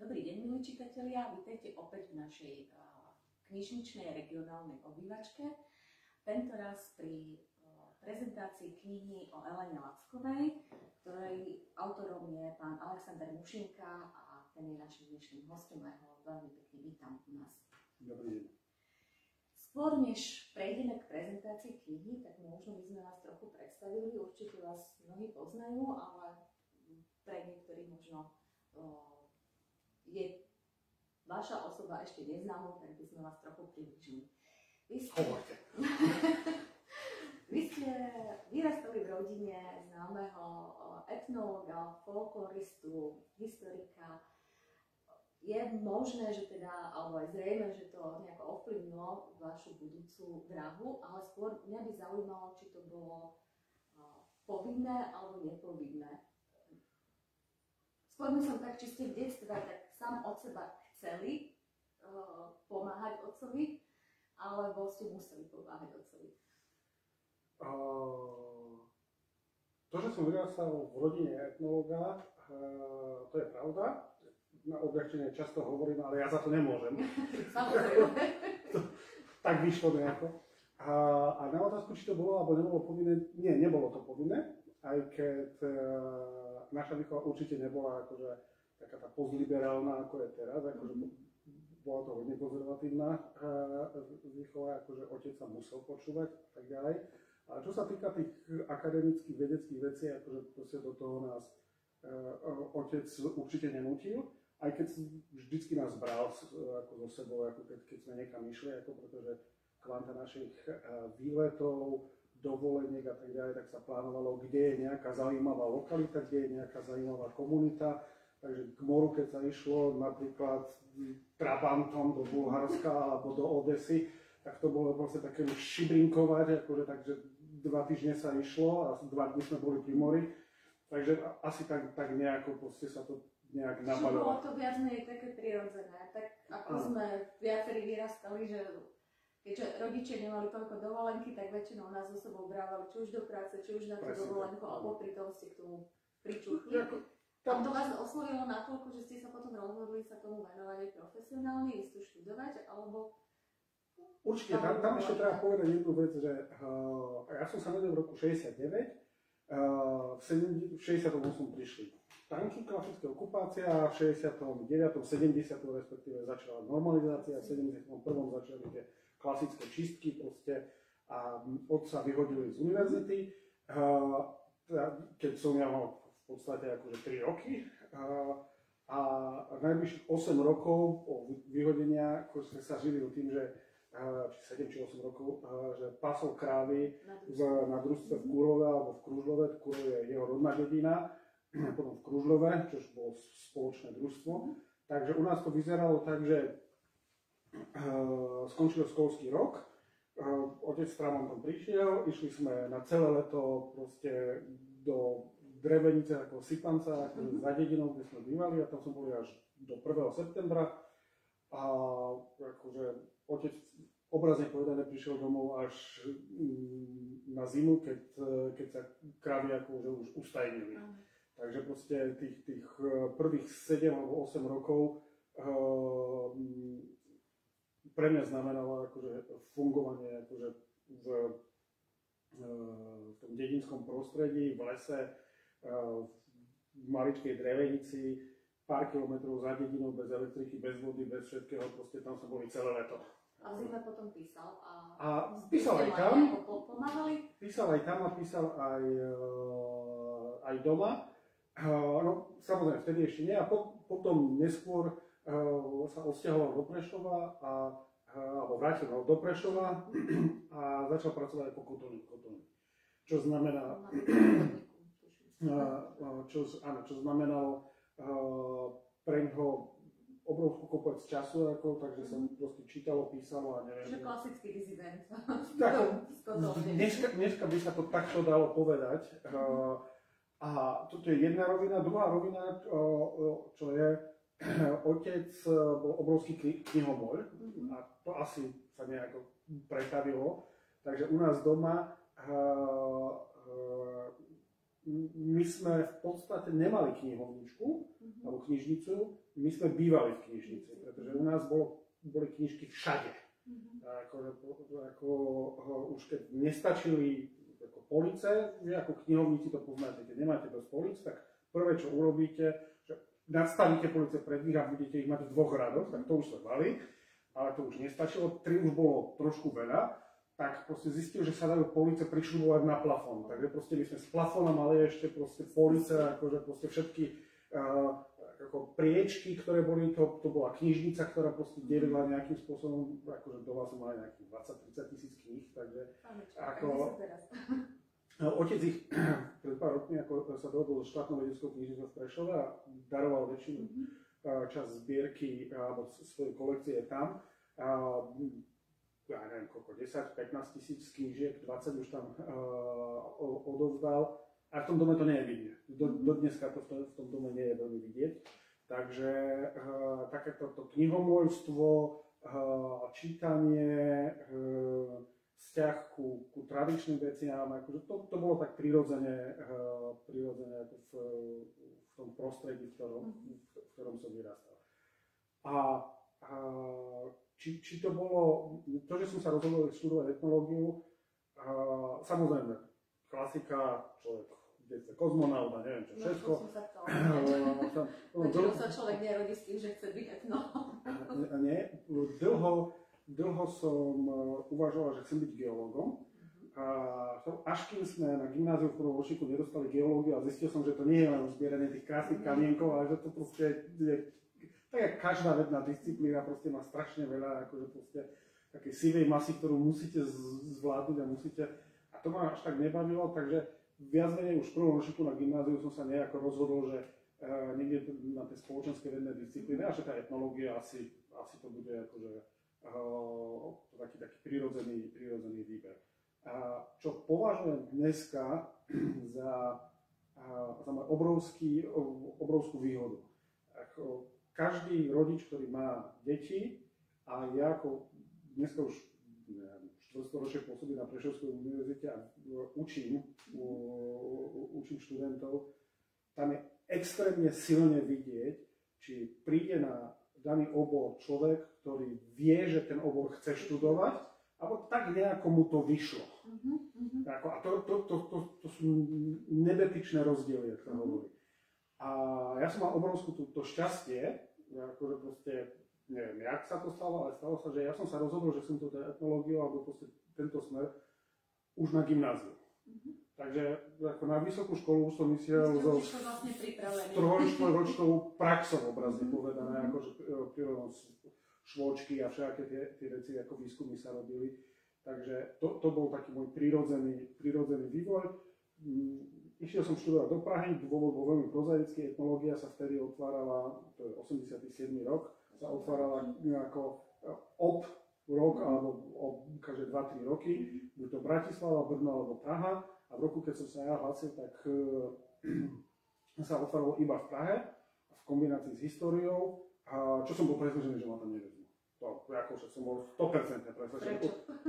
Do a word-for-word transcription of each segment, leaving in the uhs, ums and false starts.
Dobrý deň, milí čitatelia, vítajte opäť v našej uh, knižničnej regionálnej obývačke. Tento raz pri uh, prezentácii knihy o Elene Lackovej, ktorej autorom je pán Alexander Mušinka a ten je našim dnešným hostom a ho veľmi pekne vítam u nás. Dobrý deň. Skôr než prejdeme k prezentácii knihy, tak možno by sme vás trochu predstavili, určite vás mnohí poznajú, ale pre niektorých možno uh, je vaša osoba ešte neznámou, tak by sme vás trochu približili. Vy ste, Vy ste vyrastali v rodine známeho etnológa, folkloristu, historika. Je možné, že teda, alebo aj zrejme, že to nejako ovplyvnilo vašu budúcu dráhu, ale skôr mňa by zaujímalo, či to bolo povinné alebo nepovinné. Skôr som tak, či ste v detstve tak sám od seba chceli uh, pomáhať otcovi, alebo ste museli pomáhať otcovi? Uh, to, že som vyrastal v rodine etnológa, uh, to je pravda. Na obľahčenie často hovorím, ale ja za to nemôžem. Samozrejme. Tak vyšlo nejako. A, a na otázku, či to bolo alebo nebolo povinné, nie, nebolo to povinné, aj keď uh, naša výchova určite nebola akože taká tá postliberálna, ako je teraz, akože bola to hodne konzervatívna uh, výchova, akože otec sa musel počúvať a tak ďalej. A čo sa týka tých akademických, vedeckých vecí, akože proste do toho nás uh, otec určite nenútil, aj keď vždycky nás bral ako so sebou, ako keď, keď sme niekam išli, ako pretože kvanta našich uh, výletov, dovoleniek a tak ďalej, tak sa plánovalo, kde je nejaká zaujímavá lokalita, kde je nejaká zaujímavá komunita. Takže k moru, keď sa išlo napríklad Trabantom do Bulharska alebo do Odesy, tak to bolo proste také šibrinkovať, akože takže dva týždne sa išlo a dva dní sme boli pri mori. Takže asi tak, tak nejako proste sa to nejak napadalo. Bolo to viac menej také prirodzené, tak ako a. sme viacerí vyrastali, že keďže rodičia nemali toľko dovolenky, tak väčšinou nás so sebou brávali či už do práce, či už na tú dovolenku, alebo pri tom ste k tomu pričuchli. A to vás oslovilo natoľko, že ste sa potom rozhodli sa tomu venovať aj profesionálne, ísť tu študovať, alebo... Určite, tam, tam ešte treba povedať jednu vec, že uh, ja som sa narodil v roku šesťdesiatdeväť, uh, v šesťdesiatom ôsmom prišli tanky, klasická okupácia, a v šesťdesiatom deviatom, sedemdesiatom respektíve začala normalizácia, v sedemdesiatom prvom začali tie klasické čistky proste a otca vyhodili z univerzity, uh, keď som ja mal v podstate akože tri roky uh, a najbližších osem rokov po vyhodenia ako sme sa živili tým, že uh, či sedem či osem rokov, uh, že pasol krávy v, na družstve v Kúrove alebo v Kružlove. Kúrov je jeho rodná dedina, potom v Kružlove, čo bolo spoločné družstvo. Takže u nás to vyzeralo tak, že uh, skončil školský rok, uh, otec s Tramontom prišiel, išli sme na celé leto proste do Drevenice ako Sypanca, akože za dedinou, kde sme bývali, a tam som boli až do prvého septembra. A akože otec obrazne povedané prišiel domov až mm, na zimu, keď, keď sa krávy akože už ustajnili. Mm. Takže proste tých, tých prvých sedem alebo osem rokov uh, pre mňa znamenalo akože fungovanie akože v, uh, v tom dedinskom prostredí, v lese, v maličkej Drevenici, pár kilometrov za dedinou, bez elektriky, bez vody, bez všetkého, proste tam sa boli celé leto. A v zime potom písal? A, a písal aj tam, písal aj tam a písal aj, aj doma. No, samozrejme, vtedy ešte nie, a po, potom neskôr sa odsťahoval do Prešova, a, alebo vrátil do Prešova a začal pracovať ako kotolník. Čo znamená... Čo, áno, čo znamenalo uh, pre ňoho obrovskú kopec času, ako, takže som proste čítalo, písalo a neviem. Čiže klasický dizident. dneska, dneska by sa to takto dalo povedať. Uh, a toto je jedna rovina. Druhá rovina, uh, čo je, otec bol obrovský knihomol a to asi sa nejako pretavilo. Takže u nás doma uh, uh, my sme v podstate nemali knihovničku, mm-hmm. alebo knižnicu, my sme bývali v knižnici, pretože u nás bolo, boli knižky všade. Mm-hmm. Ako, ako, už keď nestačili ako police, že ako knihovníci to poznáte, keď nemáte dosť polic, tak prvé, čo urobíte, že nastavíte police pred nich a budete ich mať v dvoch radoch, tak to už sme mali, ale to už nestačilo, tri už bolo trošku veľa. Tak proste zistil, že sa dajú police prišľubovať na plafón. Takže proste my sme z plafóna mali ešte proste police, akože proste všetky uh, ako priečky, ktoré boli, to, to bola knižnica, ktorá proste delila nejakým spôsobom, akože doma som mali nejakých dvadsať tridsať tisíc kníh, takže ako... Otec ich pred pár rokmi ako sa dohodol s štátnou vedeckou knižnicou v Prešove a daroval väčšinu uh, časť zbierky alebo svojej kolekcie tam. Uh, ja neviem koľko, desať pätnásť tisíc knížiek, dvadsať už tam uh, odovzdal. A v tom dome to nie je vidieť. Do, do dneska to v tom, v tom dome nie je veľmi vidieť. Takže uh, takéto to knihomôľstvo, uh, čítanie, uh, vzťah ku, ku tradičným veciam, akože to, to bolo tak prirodzene, uh, prirodzene v, v tom prostredí, v ktorom, v ktorom som vyrastal. A uh, Či, či to bolo, to, že som sa rozhodol študovať etnológiu, uh, samozrejme, klasika, človek, detce, kozmonaut a neviem čo všetko. No, sa to. Začal sa človek nerodí s tým, že chce byť etnológ. Nie, dlho, dlho som uvažoval, že chcem byť geológom. A to, až kým sme na gymnáziu v prvom ročníku nedostali geológiu a zistil som, že to nie je len zbieranie tých krásnych kamienkov, ale že to proste je tak jak každá vedná disciplína proste má strašne veľa akože proste takej sivej masy, ktorú musíte zvládnuť a musíte, a to ma až tak nebavilo, takže viac menej už v prvom ročníku na gymnáziu som sa nejako rozhodol, že uh, niekde na tej spoločenskej vednej disciplíne a že tá etnológia asi, asi to bude akože uh, taký, taký prirodzený, prirodzený výber. A čo považujem dneska za, uh, za môj obrovský, obrovskú výhodu. Ako, každý rodič, ktorý má deti, a ja ako dneska už štvrtstoročie pôsobím na Prešovskej univerzite a učím, učím študentov, tam je extrémne silne vidieť, či príde na daný obor človek, ktorý vie, že ten obor chce študovať, alebo tak nejako mu to vyšlo. Uh-huh. A to, to, to, to, to sú nebetyčné rozdiely, ako sa hovorí. A ja som mal obrovskú to šťastie, akože proste, neviem, jak sa to stalo, ale stalo sa, že ja som sa rozhodol, že som to etnológiu alebo proste tento smer už na gymnáziu. Mm-hmm. Takže ako na vysokú školu už som išiel so vlastne trojročnou praxou obrazne mm-hmm. povedané, akože prírodom švôčky a všetky tie, tie veci ako výskumy sa robili. Takže to, to bol taký môj prirodzený, prirodzený vývoj. Išiel som študovať do Prahy, dôvod bol veľmi prozaický, etnológia sa vtedy otvárala, to je osemdesiaty siedmy rok, sa otvárala ako ob rok, alebo ob každé dva tri roky, buď to Bratislava, Brno alebo Praha. A v roku, keď som sa ja hlásil, tak uh, sa otváralo iba v Prahe, v kombinácii s históriou, a čo som bol presvedčený, že ma tam nevezmu. To, ako som bol sto percent presvedčený.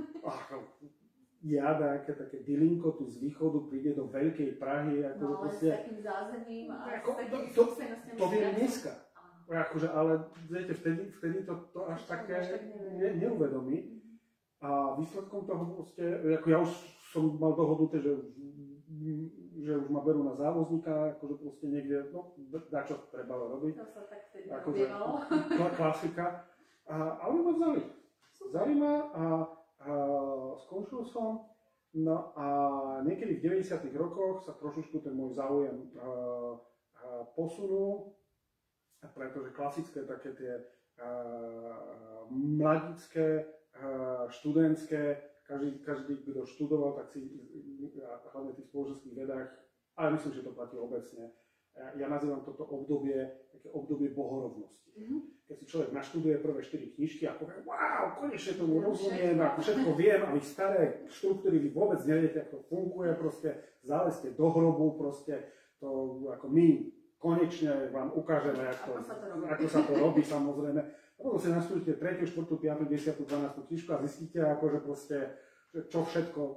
Ja také, také dilinko tu z východu príde do veľkej Prahy. Ako no, ale proste, s takým zázemím a ako, s takým to, skúsenostiami. To viem dneska. Akože, ale viete, vtedy, vtedy to, to až také tak ne, neuvedomí. A výsledkom toho proste, ako ja už som mal dohodnuté, že, že už ma berú na závozníka, akože proste niekde, no, dačo treba robiť. To sa tak vtedy akože, klasika. A, a oni ma vzali. Vzali ma a Uh, skončil som, no a niekedy v deväťdesiatych rokoch sa trošičku ten môj záujem uh, uh, posunul, pretože klasické také tie uh, mladické, uh, študentské, každý, každý, kto študoval, tak si, uh, hlavne v tých spoločenských vedách, ale myslím, že to platí obecne, uh, ja nazývam toto obdobie, také obdobie bohorovnosti. Mm-hmm. Keď si človek naštuduje prvé štyri knižky a povie, wow, konečne tomu rozumiem, ako všetko viem, a vy staré štruktúry, vy vôbec neviete, ako to funguje, proste zálezte do hrobu, proste to, ako my konečne vám ukážeme, ako, ako, sa, to ako sa to robí, samozrejme. A potom si naštudujete tretiu, štvrtú, piatu, desiatu, dvanástu knižku a zistíte, akože proste, čo všetko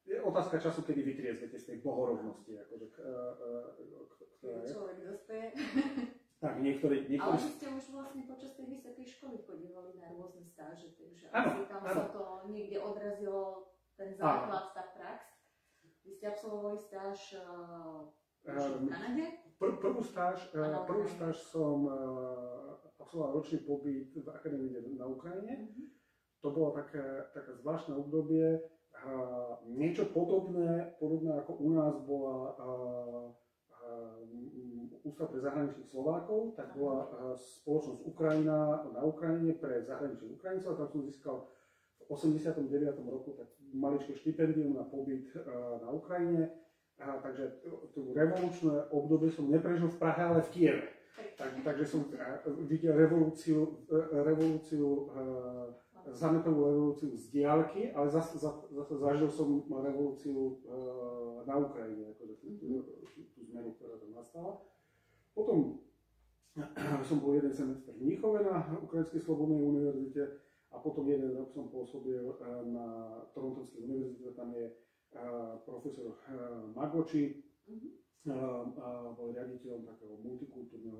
je otázka času, kedy vytriezvete z tej bohorovnosti, akože, ktorá je. Človek dospeje. Tak, niektorí, niektorí... Ale vy ste už vlastne počas tej vysokej školy chodívali na rôzne stáže, takže ano, asi tam ano. sa to niekde odrazilo, ten základ, tá prax. Vy ste absolvovali stáž uh, v Kanade? Pr- prvú stáž, uh, prvú stáž som uh, absolvoval ročný pobyt v akadémii na Ukrajine. Mm-hmm. To bolo také, také zvláštne obdobie. Uh, niečo podobné, podobné ako u nás bola uh, Ústav pre zahraničných Slovákov, tak bola spoločnosť Ukrajina na Ukrajine pre zahraničných Ukrajincov, tam som získal v osemdesiatom deviatom roku tak maličké štipendium na pobyt na Ukrajine, a, takže to revolučné obdobie som neprežil v Prahe, ale v Kieve. Tak, takže som videl revolúciu, revolúciu zametovú revolúciu z diaľky, ale zase, zase zažil som revolúciu na Ukrajine, akože tú, tú, tú zmenu, ktorá tam nastala. Potom som bol jeden semestr v Mníchove na Ukrajinskej slobodnej univerzite a potom jeden rok som pôsobil na Torontovskej univerzite, tam je profesor Magoči, bol riaditeľom takého multikultúrneho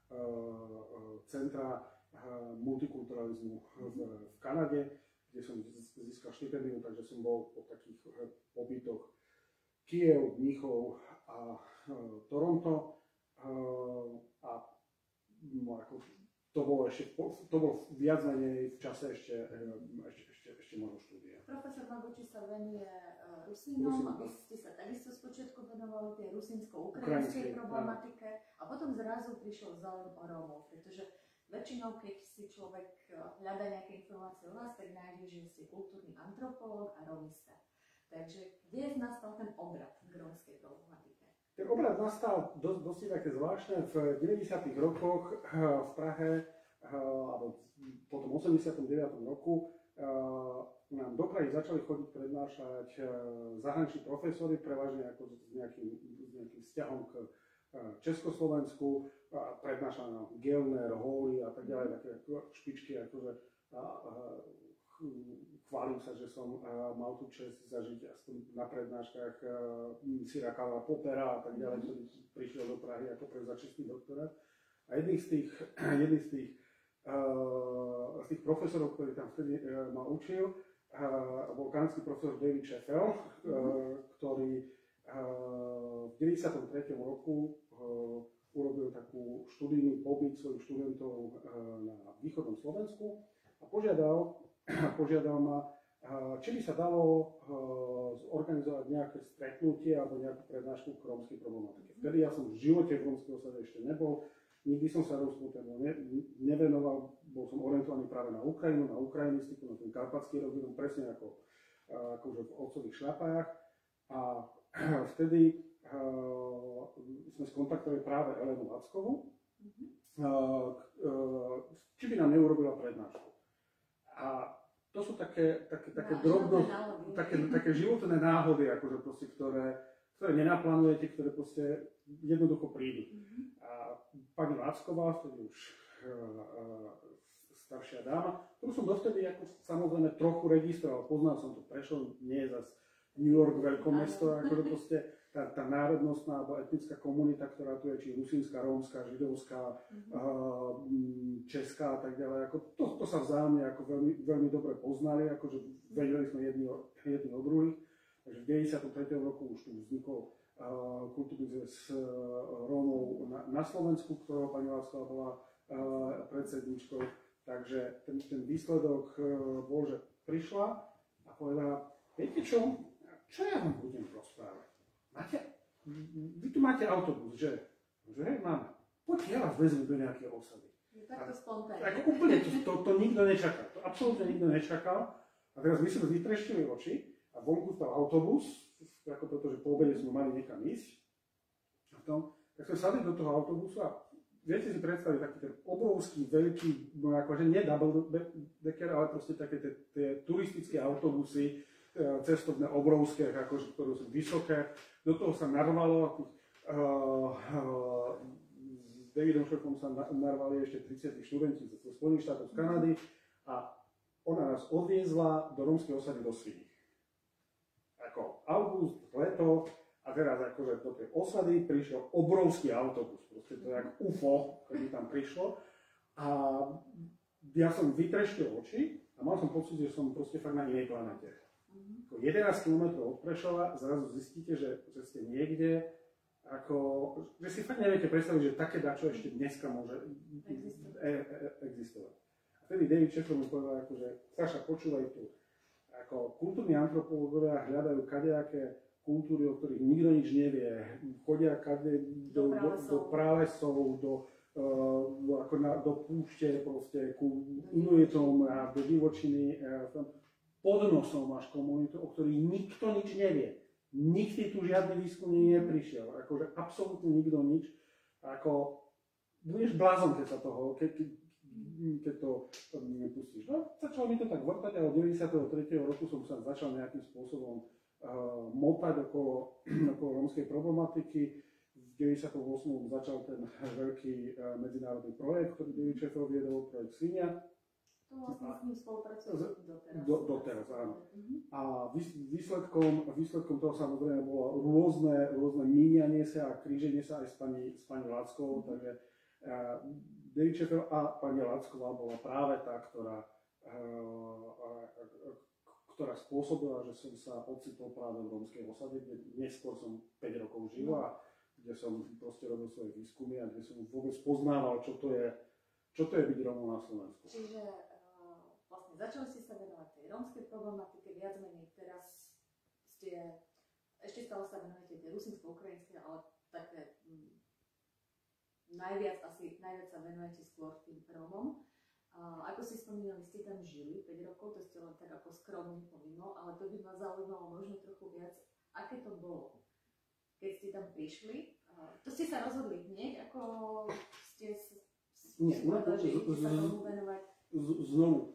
centra multikulturalizmu v, v Kanade, kde som získal štipendium, takže som bol po takých pobytoch Kiev, Mníchov a Toronto. A no, ako, to bolo ešte, to bolo viac menej v čase ešte, ešte, ešte, ešte možno štúdia. Profesor Magoči sa venuje uh, Rusinom, a vy ste sa takisto spočiatku venovali tej rusinsko-ukrajinskej problematike a potom zrazu prišiel záujem o Rómov, pretože väčšinou, keď si človek hľadá nejaké informácie o vás, tak nájde, že ste kultúrny antropológ a romista. Takže kde nastal ten obrat k rómskej problematike? Ten obrat nastal dosť, dosť také zvláštne. V deväťdesiatych rokoch v Prahe, alebo potom osemdesiatom deviatom roku, nám do Prahy začali chodiť prednášať zahraniční profesori, prevažne ako s nejakým, s nejakým vzťahom k Československu, prednášali nám Gellner, Hóly a tak ďalej, také špičky, akože chválim sa, že som mal tú čest zažiť aspoň na prednáškach Cira Karla Poppera a tak ďalej, ktorý prišiel do Prahy ako pre začistný doktorát. A jedný z tých, jedný z tých, z tých profesorov, ktorý tam vtedy ma učil, bol kanadský profesor David Sheffield, ktorý v deväťdesiatom treťom roku urobil takú študijný pobyt svojich študentov na východnom Slovensku a požiadal, požiadal ma, či by sa dalo zorganizovať nejaké stretnutie alebo nejakú prednášku k rómskej problematike. Vtedy ja som v živote v rómskej osade ešte nebol, nikdy som sa rómskemu tému ne, nevenoval, bol som orientovaný práve na Ukrajinu, na ukrajinistiku, na ten karpatský region, presne ako akože v otcových šľapách. A vtedy uh, sme skontaktovali práve Elenu Lackovú, mm-hmm. uh, uh, či by nám neurobila prednášku. A to sú také, také, také no, drobno, také, také životné náhody, akože proste, ktoré, ktoré nenaplánujete, ktoré proste jednoducho prídu. Mm-hmm. A pani Lacková, vtedy už uh, uh, staršia dáma, ktorú som dovtedy ako samozrejme trochu registroval, poznal som to, Prešov nie je zase New York veľkomesto, akože proste tá, tá národnostná alebo etnická komunita, ktorá tu je, či rusínska, rómska, židovská, mm-hmm. uh, česká a tak ďalej, ako to, to sa vzájomne ako veľmi, veľmi dobre poznali, akože vedeli sme jedni o, jedni o druhých, takže v deväťdesiatom treťom roku už tu vznikol uh, kultúrny zväz uh, Rómov na, na Slovensku, ktorého pani Lacková bola uh, predsedničkou, takže ten, ten výsledok uh, bol, že prišla a povedala, viete čo? Čo ja vám budem rozprávať? Máte, vy tu máte autobus, že? Že hej, máme. Poďte, ja vás vezmem do nejakej osady. Je takto spontánne. Ako úplne, to, to, to nikto nečakal. To absolútne nikto nečakal. A teraz my sme vytreštili oči a vonku stal autobus, ako pretože po obede sme mali niekam ísť. A tom, tak sme sadli do toho autobusu a viete si predstaviť taký ten obrovský, veľký, no akože nie double decker, ale proste také tie, tie turistické autobusy, cestovné obrovské, akože, ktoré sú vysoké. Do toho sa narvalo, uh, uh, s Davidom Šefom sa narvali ešte tridsať študenti zo Spojených štátov z Kanady a ona nás odviezla do rómskej osady do Sviní. A ako august, leto a teraz akože do tej osady prišiel obrovský autobus, proste to je ako ú ef ó, keď tam prišlo a ja som vytreštil oči a mal som pocit, že som proste fakt na inej planete. Mm-hmm. jedenásť kilometrov od Prešova zrazu zistíte, že, že ste niekde, ako, že si fakt neviete predstaviť, že také dačo ešte dneska môže existovať. E, e, existovať. A vtedy David Sheffer mi povedal, akože, Saša, počúvaj tu, ako kultúrni antropológovia hľadajú kadejaké kultúry, o ktorých nikto nič nevie, chodia kade do, do, do pralesov, do, uh, ako na, do púšte, proste ku Inuitom a do divočiny. Uh, pod nosom máš komunitu, o ktorých nikto nič nevie. Nikdy tu žiadny výskum neprišiel. Akože absolútne nikto nič. Ako, budeš blázon, keď sa toho, keď, keď, keď to nepustíš. No, začalo mi to tak vrtať a od deväťdesiateho tretieho roku som sa začal nejakým spôsobom uh, motať okolo, okolo rómskej problematiky. V deväťdesiatom ôsmom začal ten veľký uh, medzinárodný projekt, ktorý David Sheffer viedol, projekt Svinia. To vlastne s ním spolupracujú doteraz. Do, doteraz, áno. Mm-hmm. A výsledkom, výsledkom toho samozrejme bolo rôzne, rôzne míňanie sa a kríženie sa aj s pani, s pani Lackovou, mm-hmm. takže uh, David Sheffer a pani Lacková bola práve tá, ktorá, uh, ktorá spôsobila, že som sa ocitol práve v rómskej osade, kde neskôr som päť rokov žil a kde som proste robil svoje výskumy a kde som vôbec poznával, čo to je, čo to je byť Rómom na Slovensku. Čiže vlastne začali ste sa venovať tej rómskej problematike, viac menej teraz ste, ešte stále sa venujete tej rusínsko-ukrajinskej, ale také m, najviac asi, najviac sa venujete skôr tým Rómom. A ako si spomínali, ste tam žili päť rokov, to ste len tak ako skromne pomimo, ale to by ma zaujímalo možno trochu viac, aké to bolo, keď ste tam prišli. To ste sa rozhodli hneď, ako ste sa tomu venovať? Znovu,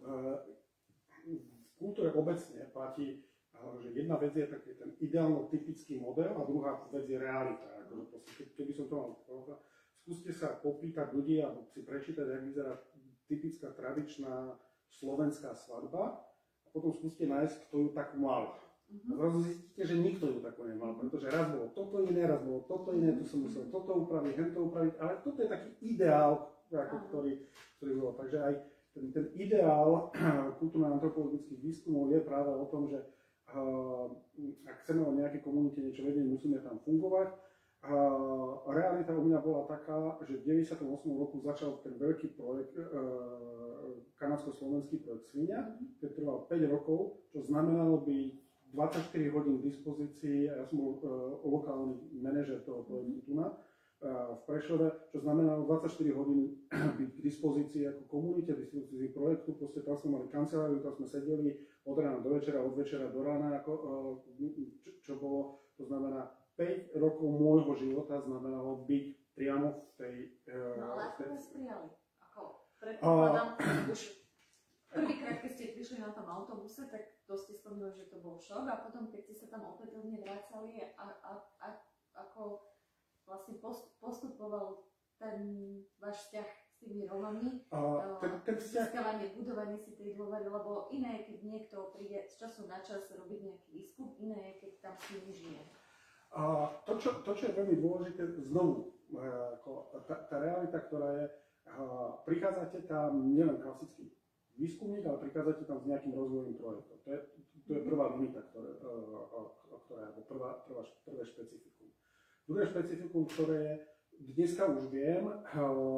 v kultúre obecne platí, že jedna vec je taký ten ideálno-typický model a druhá vec je realita. Keby som to mal povedal, skúste sa popýtať ľudí alebo si prečítať, ako vyzerá typická tradičná slovenská svadba a potom skúste nájsť, kto ju takú mal. Uh-huh. Zrazu zistíte, že nikto ju takú nemal, pretože raz bolo toto iné, raz bolo toto iné, tu som musel toto upraviť, hento upraviť, ale toto je taký ideál, ako, ktorý, ktorý bol. Takže aj Ten, ten ideál kultúrno-antropologických výskumov je práve o tom, že uh, ak chceme o nejakej komunite niečo vedieť, musíme tam fungovať. Uh, realita u mňa bola taká, že v deväťdesiatom ôsmom roku začal ten veľký projekt, uh, kanadsko-slovenský projekt Svinia, ktorý trval päť rokov, čo znamenalo by dvadsaťštyri hodín k dispozícii, ja som bol uh, lokálny manažer toho projektu tu na, v Prešove, čo znamená dvadsaťštyri hodín byť k dispozícii ako komunite, k dispozícii projektu, proste tam sme mali kanceláriu, tam sme sedeli od rána do večera, od večera do rána, ako, čo, čo bolo, to znamená päť rokov môjho života znamenalo byť priamo v tej... No ale ako vás prijali? Ako predpokladám, už prvýkrát, keď ste prišli na tom autobuse, tak to ste spomínali, že to bol šok a potom, keď ste sa tam opätovne vracali, a, a, a, ako vlastne postupoval ten váš vzťah s tými Rómami, získavanie, budovanie si tej dôvery, lebo iné je, keď niekto príde z času na čas robiť nejaký výskum, iné je, keď tam s nimi žije. A to, čo, to, čo je veľmi dôležité, znovu, ako tá, tá realita, ktorá je, prichádzate tam nielen klasický výskumník, ale prichádzate tam s nejakým rozvojovým projektom. To je, to je prvá limita, ktoré, ktorá je prvá, prvá, prvé špecifikum. Druhé špecifikum, ktoré je, dneska už viem, uh,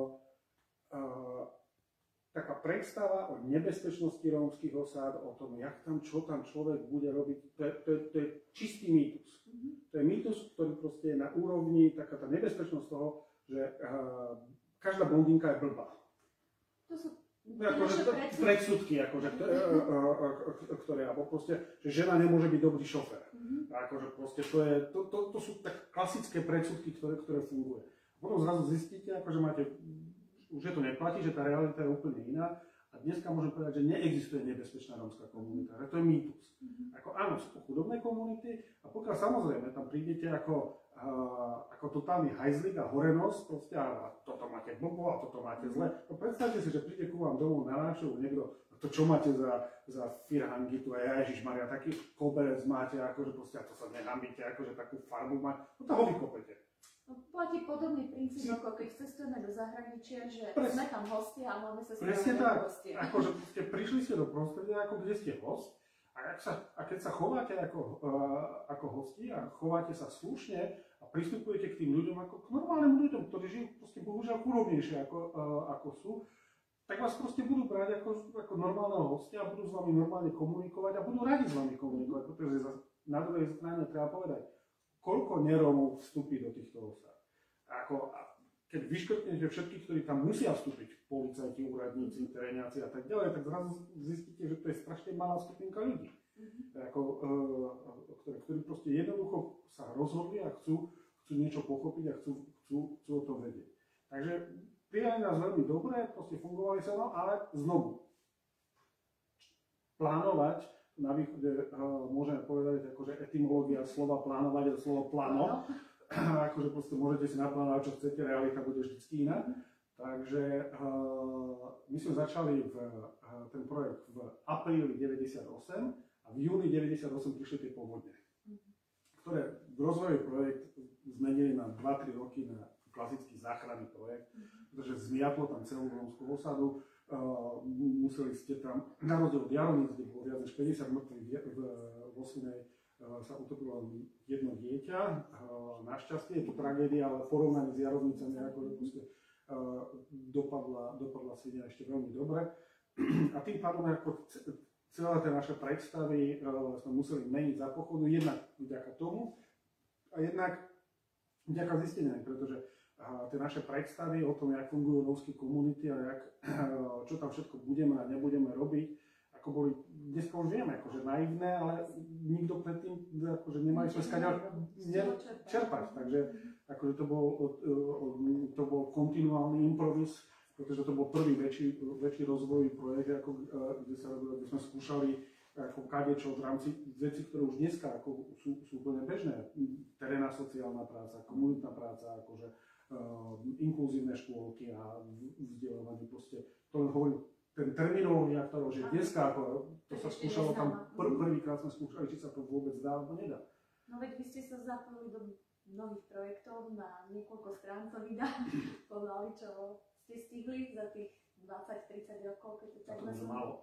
uh, taká predstava o nebezpečnosti rómskych osád, o tom, jak tam, čo tam človek bude robiť, to je, to je, to je čistý mýtus. Mm-hmm. To je mýtus, ktorý proste je na úrovni, taká tá nebezpečnosť toho, že uh, každá blondínka je blbá. To sú akože predsudky, akože, ktoré, ktoré, alebo proste, že žena nemôže byť dobrý šofér. Mm-hmm. Akože proste, to, je, to, to, to sú tak klasické predsudky, ktoré, ktoré fungujú. Potom zrazu zistíte, akože máte, už je to neplatí, že tá realita je úplne iná a A dneska môžem povedať, že neexistuje nebezpečná rómska komunita, že to je mýtus. Mm-hmm. Ako áno, sú to chudobné komunity a pokiaľ samozrejme tam prídete ako, uh, ako totálny hajzlik a horenosť, proste a toto máte blbo a toto máte zle. No predstavte si, že príde ku vám domov na návštevu niekto, to čo máte za, za firhangy, tu aj Ježišmaria, taký koberec máte, akože proste, a to sa nehambíte, akože takú farbu máte, no to ho vykopete. No, platí podobný princíp, ako keď cestujeme do zahraničia, že Presne. sme tam hostia a máme sa Presne správať tak, ako hostia. akože ste prišli ste do prostredia, ako kde ste host, a, ak sa, a keď sa chováte ako, uh, ako hosti a chováte sa slušne a pristupujete k tým ľuďom ako k normálnym ľuďom, ktorí žijú proste bohužiaľ chudobnejšie ako, uh, ako sú, tak vás proste budú brať ako, ako normálneho hostia a budú s vami normálne komunikovať a budú radi s vami komunikovať, pretože na druhej strane treba povedať, koľko nerómov vstúpi do týchto osad. Ako, keď vyškrtnete všetkých, ktorí tam musia vstúpiť, policajti, úradníci, teréniaci a tak ďalej, tak zrazu zistíte, že to je strašne malá skupinka ľudí, mm-hmm. ako, uh, ktoré, ktorí proste jednoducho sa rozhodli a chcú, chcú niečo pochopiť a chcú, chcú, chcú o tom vedieť. Takže prijali nás veľmi dobre, proste fungovali sa, no ale znovu, plánovať, na východe uh, môžeme povedať, akože etymológia slova plánovať je slovo plano, akože proste môžete si naplánovať, čo chcete, realita bude vždy iná. Takže uh, my sme začali v, uh, ten projekt v apríli deväťdesiatosem a v júni deväťdesiatosem prišli tie povodne, ktoré v rozvojový projekt zmenili na dva tri roky na klasický záchranný projekt, pretože zmiatlo tam celú rómskú osadu, uh, museli ste tam, na rozdiel od Jaroníc, kde bolo viac než päťdesiat mŕtvych v Osvinej, uh, sa utopilo jedno dieťa. Uh, našťastie je to tragédia, ale v porovnaní s Jarovnicami akože proste, uh, dopadla, dopadla Svinia ešte veľmi dobre. A tým pádom ako celé tie naše predstavy uh, sme museli meniť za pochodu, jednak vďaka tomu a jednak vďaka zisteniam, pretože a tie naše predstavy o tom, jak fungujú rómske komunity a jak, čo tam všetko budeme a nebudeme robiť, ako boli, dneska už vieme, akože naivné, ale nikto predtým akože nemali sa skaďať čerpať, takže akože to bol, to bol kontinuálny improvis, pretože to bol prvý väčší, väčší rozvojový projekt, ako, kde, sa, kde sme skúšali ako kadečo v rámci vecí, ktoré už dneska ako sú, sú úplne bežné, terénna sociálna práca, komunitná práca, akože Uh, inkluzívne škôlky a vzdelávanie, proste to len hovorím, ten terminológia, ktorá že dneska, ako, to sa skúšalo tam, pr- prvýkrát sme skúšali, či sa to vôbec dá, alebo nedá. No veď vy ste sa zapojili do mnohých projektov na niekoľko strán, to vydá, pomaly, čo ste stihli za tých dvadsať tridsať rokov, keď to tak vezmem. Málo.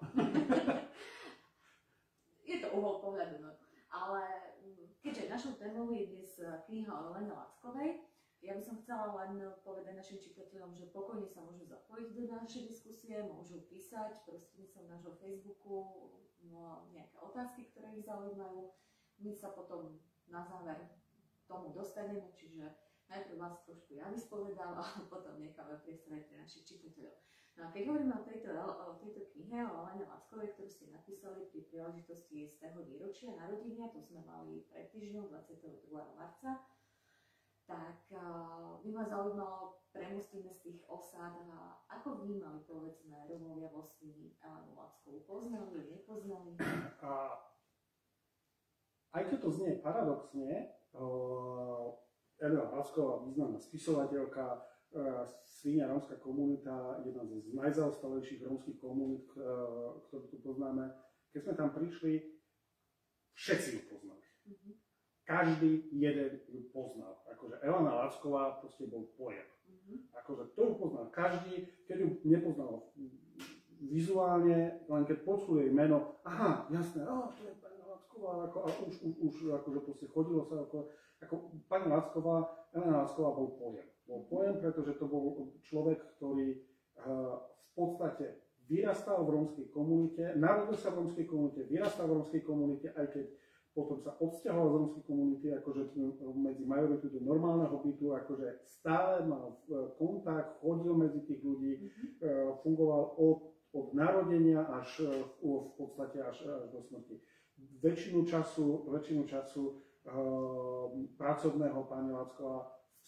Je to uhol pohľadu, no. Ale keďže našou témou je dnes kniha o Elene Lackovej, ja by som chcela len povedať našim čitateľom, že pokojne sa môžu zapojiť do našej diskusie, môžu písať prostredníctvom nášho Facebooku no, nejaké otázky, ktoré ich zaujímajú. My sa potom na záver tomu dostaneme, čiže najprv vás trošku ja vyspovedám a potom necháme priestor aj pre našich čitateľov. No a keď hovoríme o tejto, o tejto knihe, o Elene Lackovej, ktorú ste napísali pri príležitosti stého výročia narodenia, to sme mali pred týždňom dvadsiateho druhého marca, tak uh, by ma zaujímalo, premostíme z tých osád a ako vnímali, povedzme, Rómovia vo Svini Elenu Lackovú? Poznali, nepoznali? A aj keď to znie paradoxne, uh, Elena Lacková, významná spisovateľka, uh, Svinia rómska komunita, jedna z najzaostalejších rómskych komunít, uh, ktorú tu poznáme. Keď sme tam prišli, všetci ju poznali. Mm-hmm. Každý jeden ju poznal. Akože Elena Lacková proste bol pojem. Mm-hmm. Akože to ju poznal každý, keď ju nepoznal vizuálne, len keď počul jej meno, aha, jasné, oh, to je pani Lacková, ako, a už, už, už akože proste chodilo sa, ako, ako pani Lacková, Elena Lacková bol pojem. Bol pojem, pretože to bol človek, ktorý uh, v podstate vyrastal v rómskej komunite, narodil sa v rómskej komunite, vyrastal v rómskej komunite, aj keď potom sa odsťahoval z rómskej komunity, akože medzi majoritu do normálneho bytu, akože stále mal kontakt, chodil medzi tých ľudí, mm-hmm. fungoval od, od narodenia až v podstate až, až do smrti. Väčšinu času, väčšinu času uh, pracovného pani Lacková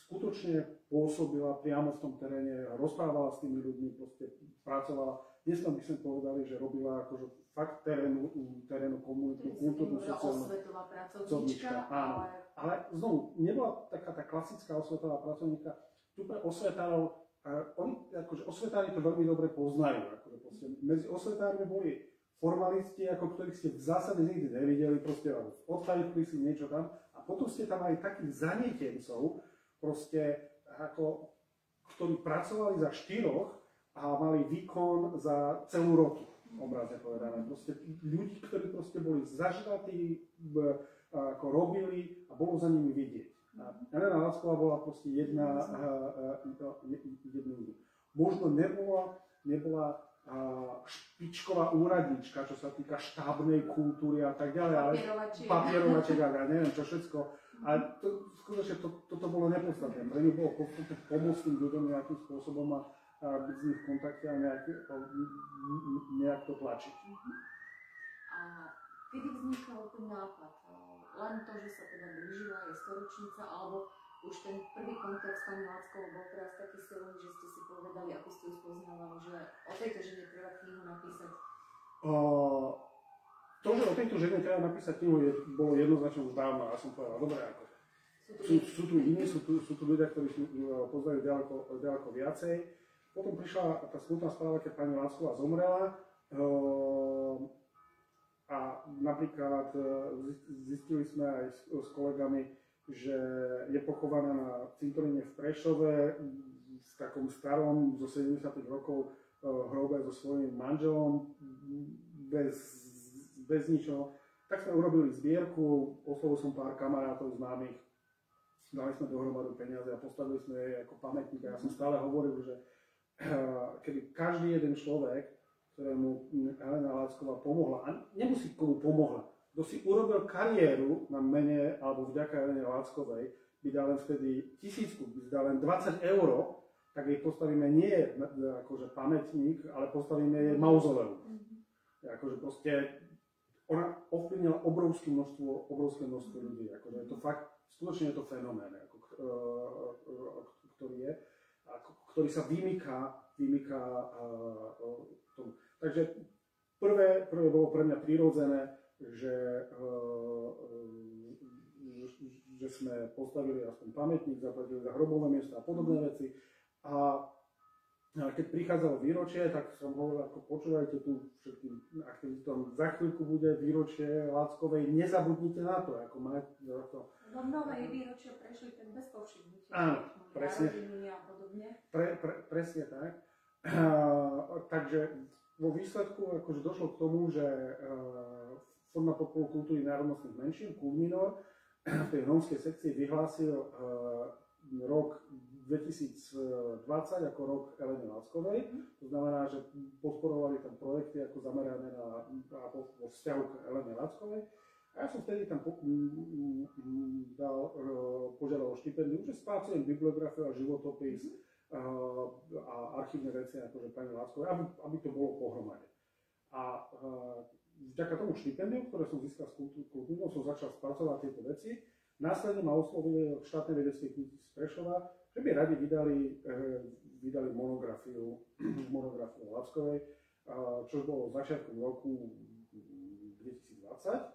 skutočne pôsobila priamo v tom teréne, rozprávala s tými ľuďmi, proste pracovala. Dnes by sme povedali, že robila akože fakt terénu, terénu komunitu, kultúrnu, sociálnu. Osvetová pracovníčka, áno. ale... Ale znovu, nebola taká tá klasická osvetová pracovníka. Tu pre osvetárov, oni, akože osvetári to veľmi dobre poznajú. Akože proste, medzi osvetármi boli formalisti, ako ktorých ste v zásade nikdy nevideli, proste odtajili si niečo tam. A potom ste tam aj takých zanietencov, proste, ako, ktorí pracovali za štyroch a mali výkon za celú rotu, obrazne povedané. Proste ľudí, ktorí proste boli zažratí, ako robili a bolo za nimi vidieť. Elena Lacková bola proste jedna, jedna. Možno nebola, nebola špičková úradnička, čo sa týka štábnej kultúry a tak ďalej, ale papierovačiek a neviem čo všetko. Ale to, skutočne to, toto bolo nepodstatné. Pre ňu bolo podstatné pomôcť tým ľuďom nejakým spôsobom a, a byť s nimi v kontakte a nejak, nejak to tlačiť. A kedy vznikol ten nápad? Len to, že sa teda blížila, je storočnica, alebo už ten prvý kontakt s pani Lackovou bol teraz taký silný, že ste si povedali, ako ste ju spoznávali, že o tejto žene treba knihu napísať? Uh, to, že o tejto žene treba napísať knihu, je, bolo jednoznačne už dávno. Ja som povedal, dobre, ako sú, sú tu iní, sú tu, sú tu ľudia, ktorí poznajú ďaleko, ďaleko viacej. Potom prišla tá smutná správa, keď pani Lacková zomrela. Uh, A napríklad zistili sme aj s, s kolegami, že je pochovaná na cintoríne v Prešove v takom starom zo sedemdesiatych rokov hrobe so svojím manželom bez, bez ničoho. Tak sme urobili zbierku, oslovil som pár kamarátov známych, dali sme dohromady peniaze a postavili sme jej ako pamätník. Ja som stále hovoril, že keby každý jeden človek, ktorému Elena Lacková pomohla, a nemusí komu pomohla, kto si urobil kariéru na mene alebo vďaka Elene Lackovej, by dal len vtedy tisícku, by dal len dvadsať eur, tak jej postavíme nie akože pamätník, ale postavíme jej mauzoleum. Mm-hmm. Akože proste ona ovplyvnila obrovské množstvo, obrovské množstvo ľudí. Akože je to fakt, skutočne je to fenomén, ako, ktorý je, ako, ktorý sa vymýka, vymýka tomu. Takže prvé, prvé bolo pre mňa prirodzené, že, že sme postavili aspoň pamätník, zaplatili za hrobové miesta a podobné veci. A keď prichádzalo výročie, tak som hovoril, ako počúvajte tu všetkým aktivitom, za chvíľku bude výročie Lackovej, nezabudnite na to, ako máte to. No mnohé výročia prešli tak bez povšimnutia. Áno, presne. A podobne. Pre, pre, presne tak. Uh, takže vo výsledku akože došlo k tomu, že uh, Fond na podporu kultúry národnostných menšín, Kulminor, v tej rómskej sekcii vyhlásil uh, rok dvetisícdvadsať ako rok Eleny Lackovej. To znamená, že podporovali tam projekty ako zamerané na, na vo vzťahu k Elene Lackovej. A ja som vtedy tam po, m, m, dal, uh, požiadal o štipendium, že spácujem bibliografiu a životopis uh, a archívne veci akože pani Lackovej, aby, aby to bolo pohromade. A uh, vďaka tomu štipendiu, ktoré som získal s kultúrou, som začal spracovať tieto veci. Následne ma oslovili od štátnej vedeckej knihy z Prešova, že by radi vydali, uh, vydali monografiu, monografiu Lackovej, uh, čo bolo začiatkom roku dvetisícdvadsať.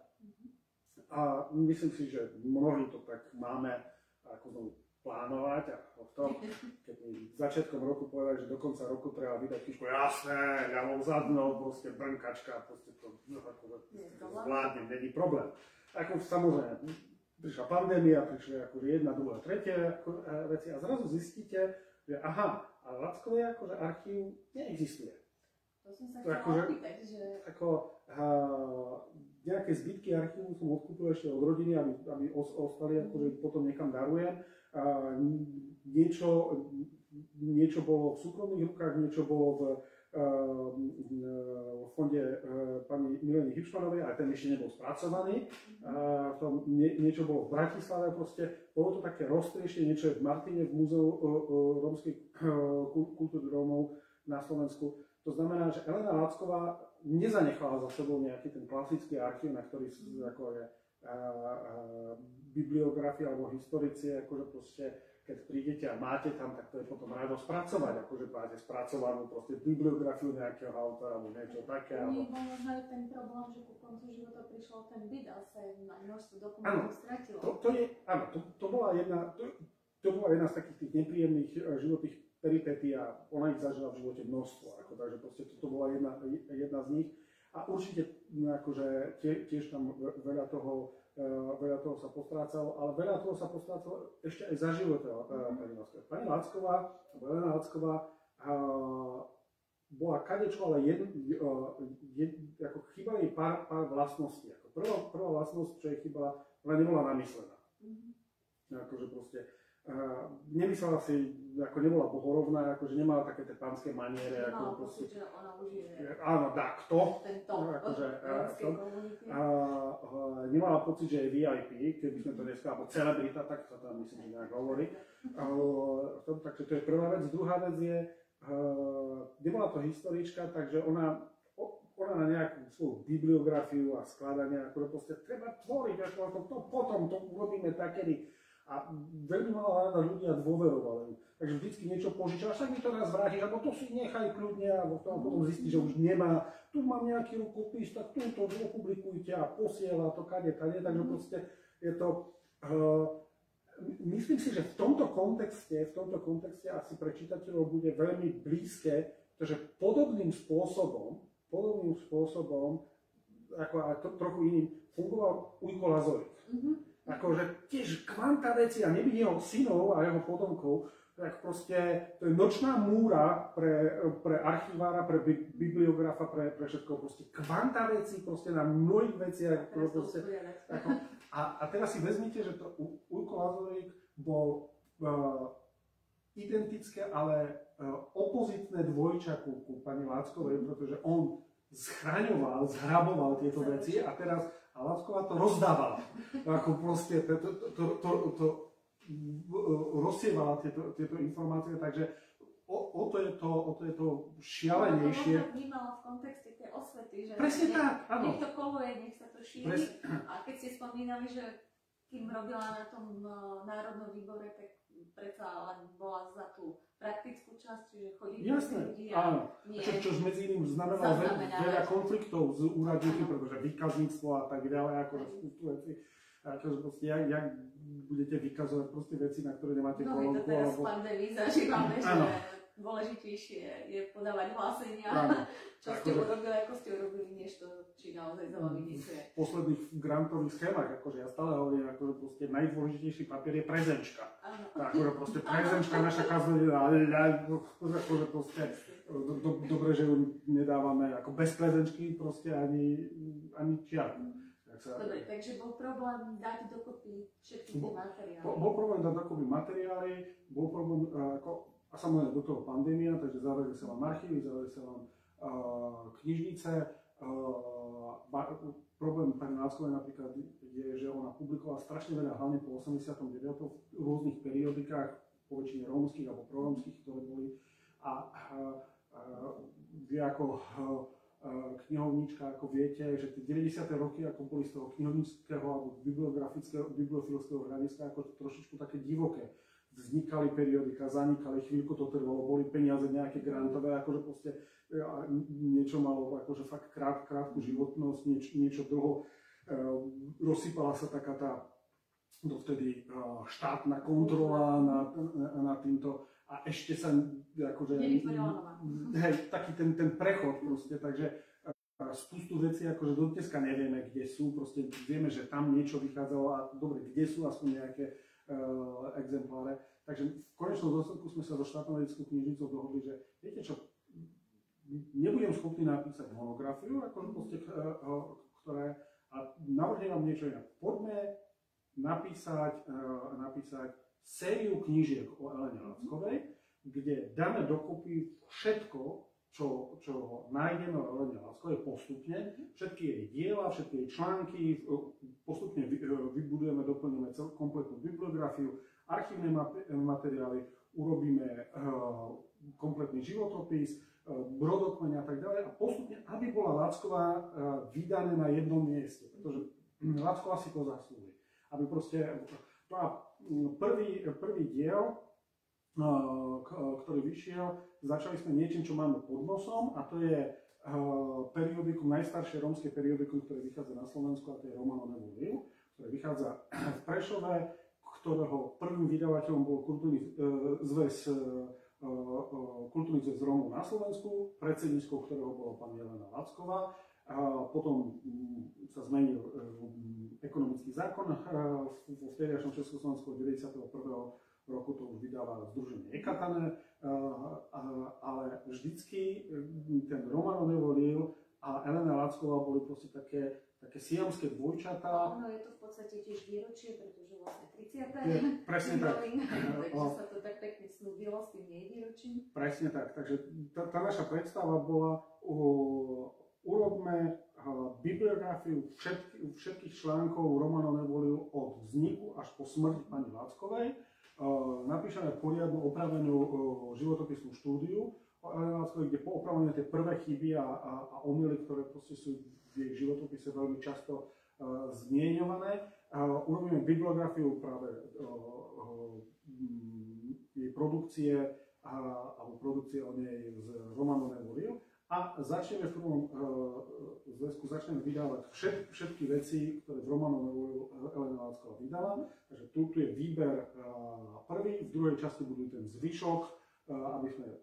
A myslím si, že mnohí to tak máme ako znovu plánovať a v tom, keď mi začiatkom roku povedali, že do konca roku treba vydať knižku, jasné, ľavou zadnou, proste brnkačka, proste to, no, ako, to zvládnem, není problém. Ako samozrejme, prišla pandémia, prišli akože jedna, druhá, tretia ako, veci a zrazu zistíte, že aha, ale Lackovej akože archív neexistuje. To som sa chcela opýtať, že... Ako, uh, nejaké zbytky archívu som odkúpil ešte od rodiny, aby, aby ostali, akože ich potom niekam darujem. Uh, niečo, niečo bolo v súkromných rukách, niečo bolo v, uh, v fonde uh, pani Mileny Hipšmanovej, ale ten ešte nebol spracovaný. Uh, tom, nie, niečo bolo v Bratislave, proste bolo to také roztrieštie, niečo je v Martine, v múzeu uh, uh, rómskej uh, kultúry Rómov na Slovensku. To znamená, že Elena Lacková nezanechala za sebou nejaký ten klasický archív, na ktorý sú ako je a, a, bibliografia alebo historici, akože proste keď prídete a máte tam, tak to je potom rado spracovať, akože máte spracovanú proste bibliografiu nejakého autora alebo niečo také. Oni možno aj ten problém, že ku koncu života prišiel ten byt a sa na množstvo dokumentov stratilo. To, to je, áno, to, to bola jedna, to, to bola jedna z takých tých nepríjemných životných peripetí a ona ich zažila v živote množstvo, ako, takže proste toto bola jedna, jedna z nich a určite akože tie, tiež tam veľa toho, veľa toho sa postrácalo, ale veľa toho sa postrácalo ešte aj za života pani Lacková. Pani Lacková, Elena Lacková bola kadečo, ale jed, jed, ako chýbali jej pár, pár vlastností. Ako prvá, prvá vlastnosť, čo jej chýbala, ona nebola namyslená. Mm-hmm. Akože proste Uh, nemyslela si, ako nebola bohorovná, akože nemala také tie pánske maniere. Nemala ako pocit, že ona už je... Áno, dá, kto? Ten top akože, európskej komunity. A, uh, nemala pocit, že je vé í pé, keby sme to dneska, alebo celebrita, tak sa tam myslím, že nejak hovorí. Uh, tom, takže to je prvá vec. Druhá vec je, uh, nebola to historička, takže ona ona na nejakú svoju bibliografiu a skladanie, ako proste treba tvoriť, ako to potom to urobíme takedy. A veľmi malá rada ľudia dôverovali. Takže vždycky niečo požičala, však mi to raz vrátiš, alebo to si nechaj kľudne, alebo to potom zistí, že už nemá. Tu mám nejaký rukopis, tak tu to opublikujte a posiela to kade, kade. Takže proste je to... Uh, myslím si, že v tomto kontexte, v tomto kontexte asi pre čitateľov bude veľmi blízke, pretože podobným spôsobom, podobným spôsobom, ako aj to, trochu iným, fungoval Ujko Lazorik. Mm-hmm. Akože tiež kvanta veci a nebyť jeho synov a jeho potomkov, tak proste to je nočná múra pre, pre archivára, pre bi, bibliografa, pre, pre všetko, proste kvanta veci, proste na mnohých veciach. Proste, ako, a, a teraz si vezmite, že to Ujko Lazorik bol uh, identické, ale uh, opozitné dvojča ku, ku pani Lackovej, pretože on zchraňoval, zhraboval tieto veci a teraz a Lacková to rozdávala. Ako proste to, to, to, to, to rozsievala tieto, tieto informácie, takže o, o, to je to, o to je to šialenejšie. No, to vnímala v kontexte tej osvety, že presne nech, tak, áno. Nech to koluje, nech sa to šíri. Presne. A keď ste spomínali, že kým robila na tom uh, národnom výbore, tak predsa len bola za tú praktickú časť, čiže chodí ľudí a nie... Čo, čo medzi iným znamenalo veľa konfliktov s úradníky, pretože výkazníctvo a tak ďalej, akože spustu veci. Akože proste, jak, jak budete vykazovať proste veci, na ktoré nemáte kolónku. No my to teraz v pandémii zažívame, že dôležitejšie je podávať hlásenia, čo ste urobili, ako ste urobili, než to, či naozaj za vami niečo. V posledných grantových schémach, akože ja stále hovorím, akože proste najdôležitejší papier je prezenčka. Akože proste prezenčka naša kaznodená, akože proste do, do, dobre, že ju nedávame ako bez prezenčky proste ani, ani čiarku. Dobre, takže bol problém dať dokopy všetky tie materiály. Bol, bol problém dať dokopy materiály, bol problém ako a samozrejme do toho pandémia, takže zavreli sa vám archívy, zavreli sa vám uh, knižnice. Uh, problém pani Lackovej napríklad je, že ona publikovala strašne veľa, hlavne po osemdesiatom deviatom v rôznych periodikách, po väčšine rómskych alebo proromských, ktoré boli. A uh, uh, vy ako uh, knihovníčka, ako viete, že tie deväťdesiate roky ako boli z toho knihovníckého alebo bibliografického, bibliofilského hľadiska ako trošičku také divoké. Vznikali periodika, zanikali, chvíľku to trvalo, boli peniaze nejaké grantové, akože proste niečo malo akože fakt krát, krátku životnosť, nieč, niečo dlho. E, rozsypala sa taká tá dovtedy štátna kontrola nad, nad týmto a ešte sa akože... Hej, taký ten, ten prechod proste, takže spustu vecí akože do dneska nevieme, kde sú, proste vieme, že tam niečo vychádzalo a dobre, kde sú aspoň nejaké Uh, exempláre. Takže v konečnom dôsledku sme sa so štátnou vedeckou knižnicou dohodli, že viete čo, nebudem schopný napísať monografiu, akože proste, uh, ktoré, a navrhnem vám niečo iné. Poďme napísať, uh, napísať sériu knížiek o Elene Lackovej, kde dáme dokopy všetko, čo, čo nájdeme o Elene Lackovej postupne, všetky jej diela, všetky jej články, postupne vybudujeme, doplníme celú kompletnú bibliografiu, archívne materiály, urobíme uh, kompletný životopis, uh, brodokmeň a tak ďalej a postupne, aby bola Lacková uh, vydané na jednom mieste, pretože Lacková si to zaslúži. Aby proste, no a prvý, prvý diel, ktorý vyšiel, začali sme niečím, čo máme pod nosom, a to je periodikum, najstaršie rómske periodikum, ktoré vychádza na Slovensku, a to je Romano Nevo Liv, ktoré vychádza v Prešove, ktorého prvým vydavateľom bol kultúrny zväz kultúrny zväz Rómov na Slovensku, predsedníčkou ktorého bola pani Jelena Lacková. A potom sa zmenil ekonomický zákon vo vtedajšom Československu od deväťdesiateho prvého roku to už vydáva Združenie Ekatané, ale vždycky ten Romano Nevo Liv a Elena Lacková boli proste také, také siamské dvojčatá. No, je to v podstate tiež výročie, pretože vlastne tridsiate Presne tak. Takže sa to tak pekne snúbilo s tým jej výročím. Presne tak. Takže tá, tá naša predstava bola, uh, urobme uh, bibliografiu všetky, všetkých článkov Romano Nevo Liv od vzniku až po smrť pani Lackovej. Uh, napíšeme poriadnu opravenú uh, životopisnú štúdiu o Elene Lackovej, kde poopravujeme tie prvé chyby a, a, a omyly, ktoré proste sú v jej životopise veľmi často uh, zmieňované. Uh, urobíme bibliografiu práve uh, uh, jej produkcie uh, alebo produkcie o nej z Romano Nevo Liv a začneme v prvom uh, zväzku začneme vydávať všet, všetky veci, ktoré v Romano Nevo Liv Elena Lacková vydala. Takže tu, tu je výber uh, prvý, v druhej časti budú ten zvyšok, uh, aby sme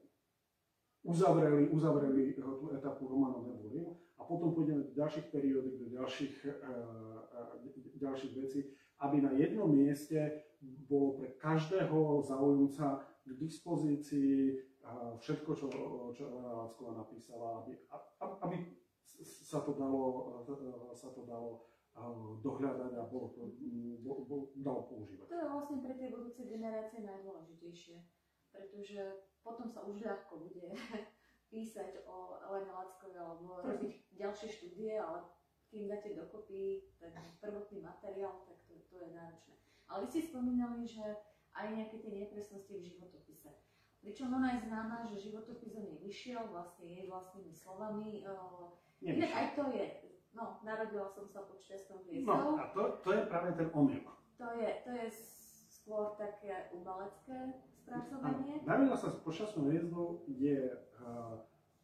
uzavreli, uzavreli uh, tú etapu Romano Nevo Liv. A potom pôjdeme do ďalších periódik, do ďalších, uh, ďalších vecí, aby na jednom mieste bolo pre každého záujemca k dispozícii uh, všetko, čo, čo Elena Lacková napísala, aby, aby sa to dalo, uh, sa to dalo uh, dohľadať a bolo to, bo, bo, dalo používať. To je vlastne pre tie budúce generácie najdôležitejšie, pretože potom sa už ľahko bude písať o Elene Lackovej alebo robiť ďalšie štúdie, ale kým dáte dokopy ten prvotný materiál, tak to, to je náročné. Ale vy ste spomínali, že aj nejaké tie nepresnosti v životopise. Pričom ona je známa, že životopis o nej vyšiel vlastne jej vlastnými slovami. Inak aj to je, no, narodila som sa pod šťastnou hviezdou. No a to, to je práve ten omyl. To je, to je skôr také umelecké spracovanie. Narodila sa pod šťastnou hviezdou je uh,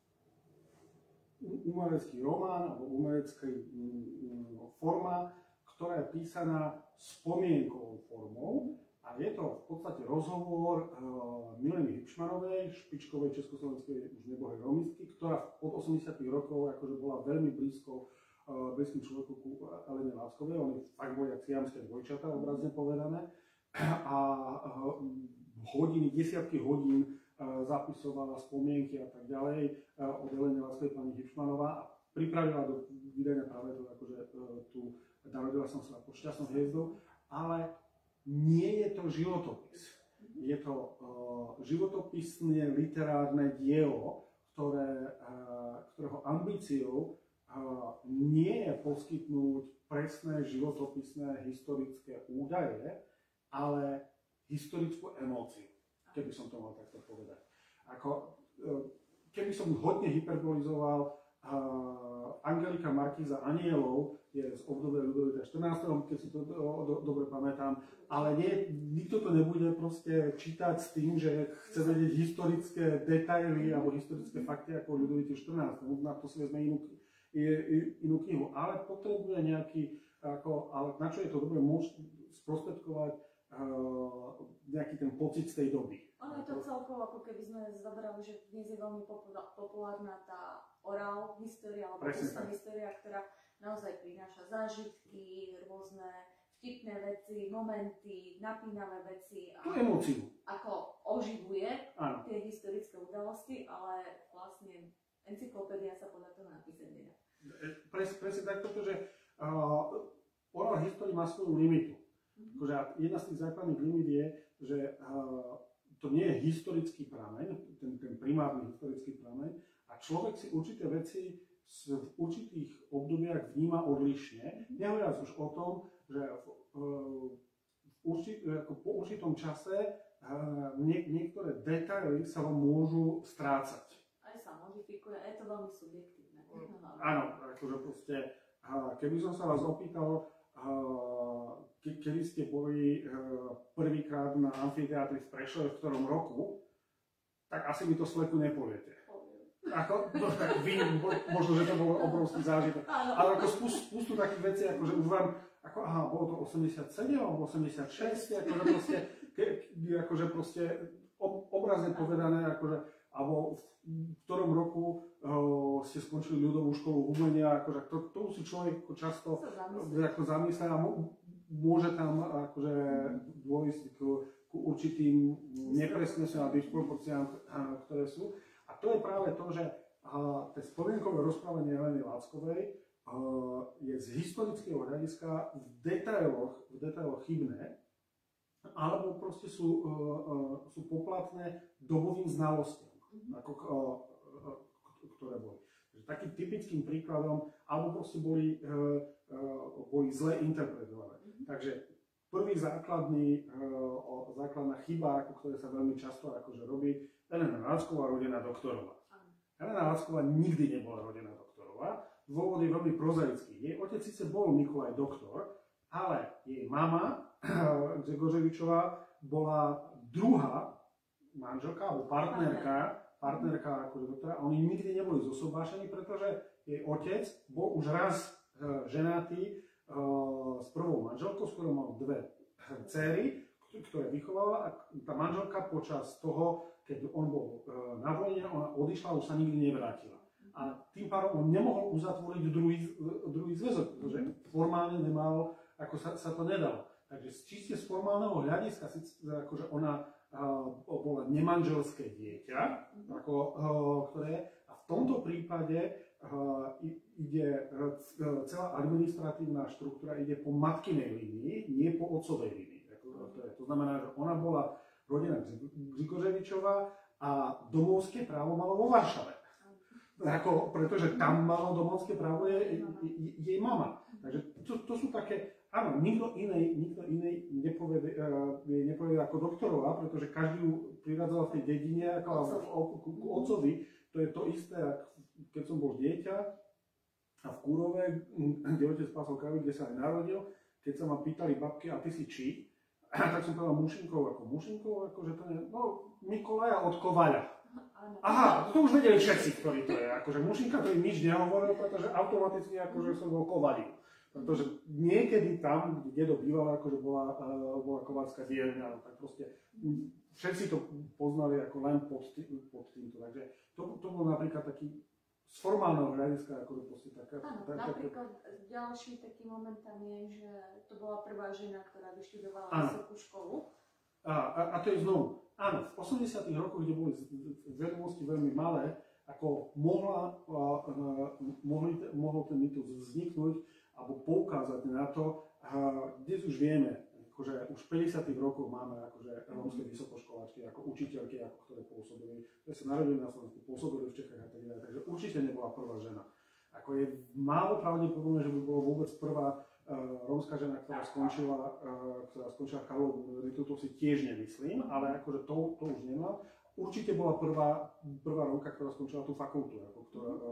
umelecký román alebo umelecká um, forma, ktorá je písaná spomienkovou formou a je to v podstate rozhovor uh, Mileny Hipšmanovej, špičkovej československej už nebohej romistky, ktorá od osemdesiatych rokov akože bola veľmi blízko, uh, blízkym človeku ku Elene Lackovej. Oni fakt boli jak siamské dvojčatá, obrazne povedané. A uh, hodiny, desiatky hodín uh, zapisovala spomienky a tak ďalej uh, od Elene Lackovej pani Hipšmanová a pripravila do vydania práve to, akože uh, tu Narodila som sa pod šťastnou hviezdou, ale nie je to životopis. Je to uh, životopisné literárne dielo, ktoré, uh, ktorého ambíciou uh, nie je poskytnúť presné životopisné historické údaje, ale historickú emóciu, keby som to mal takto povedať. Ako, uh, keby som hodne hyperbolizoval, uh, Angelika Markíza Anielov je z obdobia Ľudovita štrnásteho, keď si to do, do, dobre pamätám, ale nie, nikto to nebude proste čítať s tým, že chce vedieť historické detaily alebo historické fakty ako Ľudovite štrnásteho. Na to si vezme inú, inú knihu, ale potrebuje nejaký, ako, ale na čo je to dobre, môže sprostredkovať uh, nejaký ten pocit z tej doby. Ono je to celkovo, ako keby sme zabrali, že dnes je veľmi populárna tá oral história, alebo ústna história, ktorá naozaj prináša zážitky, rôzne vtipné veci, momenty, napínavé veci. A emóciu. Ako oživuje Áno. tie historické udalosti, ale vlastne encyklopédia sa podľa toho napísať nedá. Presne pres, tak, pretože uh, oral história má svoju limitu. Mm-hmm. Akože jedna z tých základných limit je, že uh, to nie je historický prameň, ten, ten primárny historický prameň, a človek si určité veci v určitých obdobiach vníma odlišne. Nehovoriac už o tom, že v, v určit, ako po určitom čase nie, niektoré detaily sa vám môžu strácať. Aj sa modifikuje, je to veľmi subjektívne. Áno, akože proste, keby som sa vás opýtal, ke, kedy ste boli prvýkrát na amfiteátri v Prešove, v ktorom roku, tak asi mi to sleku nepoviete. Ako, no, tak vy, možno, že to bol obrovský zážitok. Ale ako spustu, spustu takých vecí, akože už vám, ako, aha, bolo to osemdesiatsedem alebo osemdesiatšesť, akože proste, ke, akože proste ob, obrazne povedané, akože, alebo v ktorom roku uh, ste skončili ľudovú školu umenia, akože to, to si človek často ako zamyslí a môže tam akože dôjsť k, k určitým nepresnostiam a disproporciám, ktoré sú. A to je práve to, že uh, to spomienkové rozprávanie Heleny Láckovej uh, je z historického hľadiska v detailoch, v detailoch chybné, alebo proste sú, uh, uh, sú poplatné dobovým znalostiam, mm-hmm. ako, uh, uh, ktoré boli. Takým typickým príkladom, alebo proste boli, uh, uh, boli zle interpretované. Mm-hmm. Takže prvý základný, uh, základná chyba, ako ktoré sa veľmi často akože robí, Helena Lácková rodená doktorová. Helena Lácková nikdy nebola rodená doktorová. Dôvod je veľmi prozaický. Jej otec síce bol Nikolaj doktor, ale jej mama, Grzegorzevičová, bola druhá manželka alebo partnerka, partnerka ako doktora. A oni nikdy neboli zosobášení, pretože jej otec bol už raz ženatý s prvou manželkou, s ktorou mal dve dcery, ktoré vychovala, a tá manželka počas toho, keď on bol na vojne, ona odišla a už sa nikdy nevrátila. A tým pádom on nemohol uzatvoriť druhý, druhý zväzok, pretože formálne nemal, ako sa, sa to nedalo. Takže čiste z formálneho hľadiska, akože ona uh, bola nemanželské dieťa, ako, uh, ktoré, a v tomto prípade uh, ide uh, celá administratívna štruktúra ide po matkinej línii, nie po otcovej línii. To, to znamená, že ona bola rodená Grzegorzevičová a domovské právo malo vo Varšave. Ako, pretože tam malo domovské právo je, je, je, jej mama. Takže to, to sú také, áno, nikto inej, nikto inej nepovede, uh, nepovede ako doktorová, pretože každý ju priradzal v tej dedine ako k otcovi. To je to isté, keď som bol dieťa a v Kúrove, kde otec pásol kravy, kde sa aj narodil, keď sa ma pýtali babky, a ty si či? Tak som povedal Mušinkov ako Mušinkov, akože to je, no, Mikolaja od Kovaľa. Aha, to už vedeli všetci, ktorí to je. Akože Mušinka to im nič nehovoril, pretože automaticky akože som bol Kovaľi. Pretože niekedy tam, kde dedo bývala, akože bola, uh, bola kovarská dielňa, tak proste všetci to poznali ako len pod, tý, pod týmto. Takže to, to bol napríklad taký z formálneho hľadiska, akože proste taká... Áno, tak, napríklad tak, ďalší taký moment tam je, že to bola prvá žena, ktorá vyštudovala vysokú školu. A, a, a to je znovu, áno, v osemdesiatych rokoch, kde boli vedomosti veľmi malé, ako mohla, a, a, mohli, mohol ten mýtus vzniknúť alebo poukázať na to, a, dnes už vieme, akože už v päťdesiatych rokoch máme akože rómske vysokoškoláčky, ako učiteľky, ako ktoré pôsobili, ktoré sa narodili na Slovensku, pôsobili v Čechách a tak ďalej, takže určite nebola prvá žena. Ako je málo pravdepodobné, že by bola vôbec prvá uh, rómska žena, ktorá skončila, uh, ktorá skončila Karlovu univerzitu, to si tiež nemyslím, ale akože to, to už nemám. Určite bola prvá, prvá Rómka, ktorá skončila tú fakultu, ako ktorá, uh,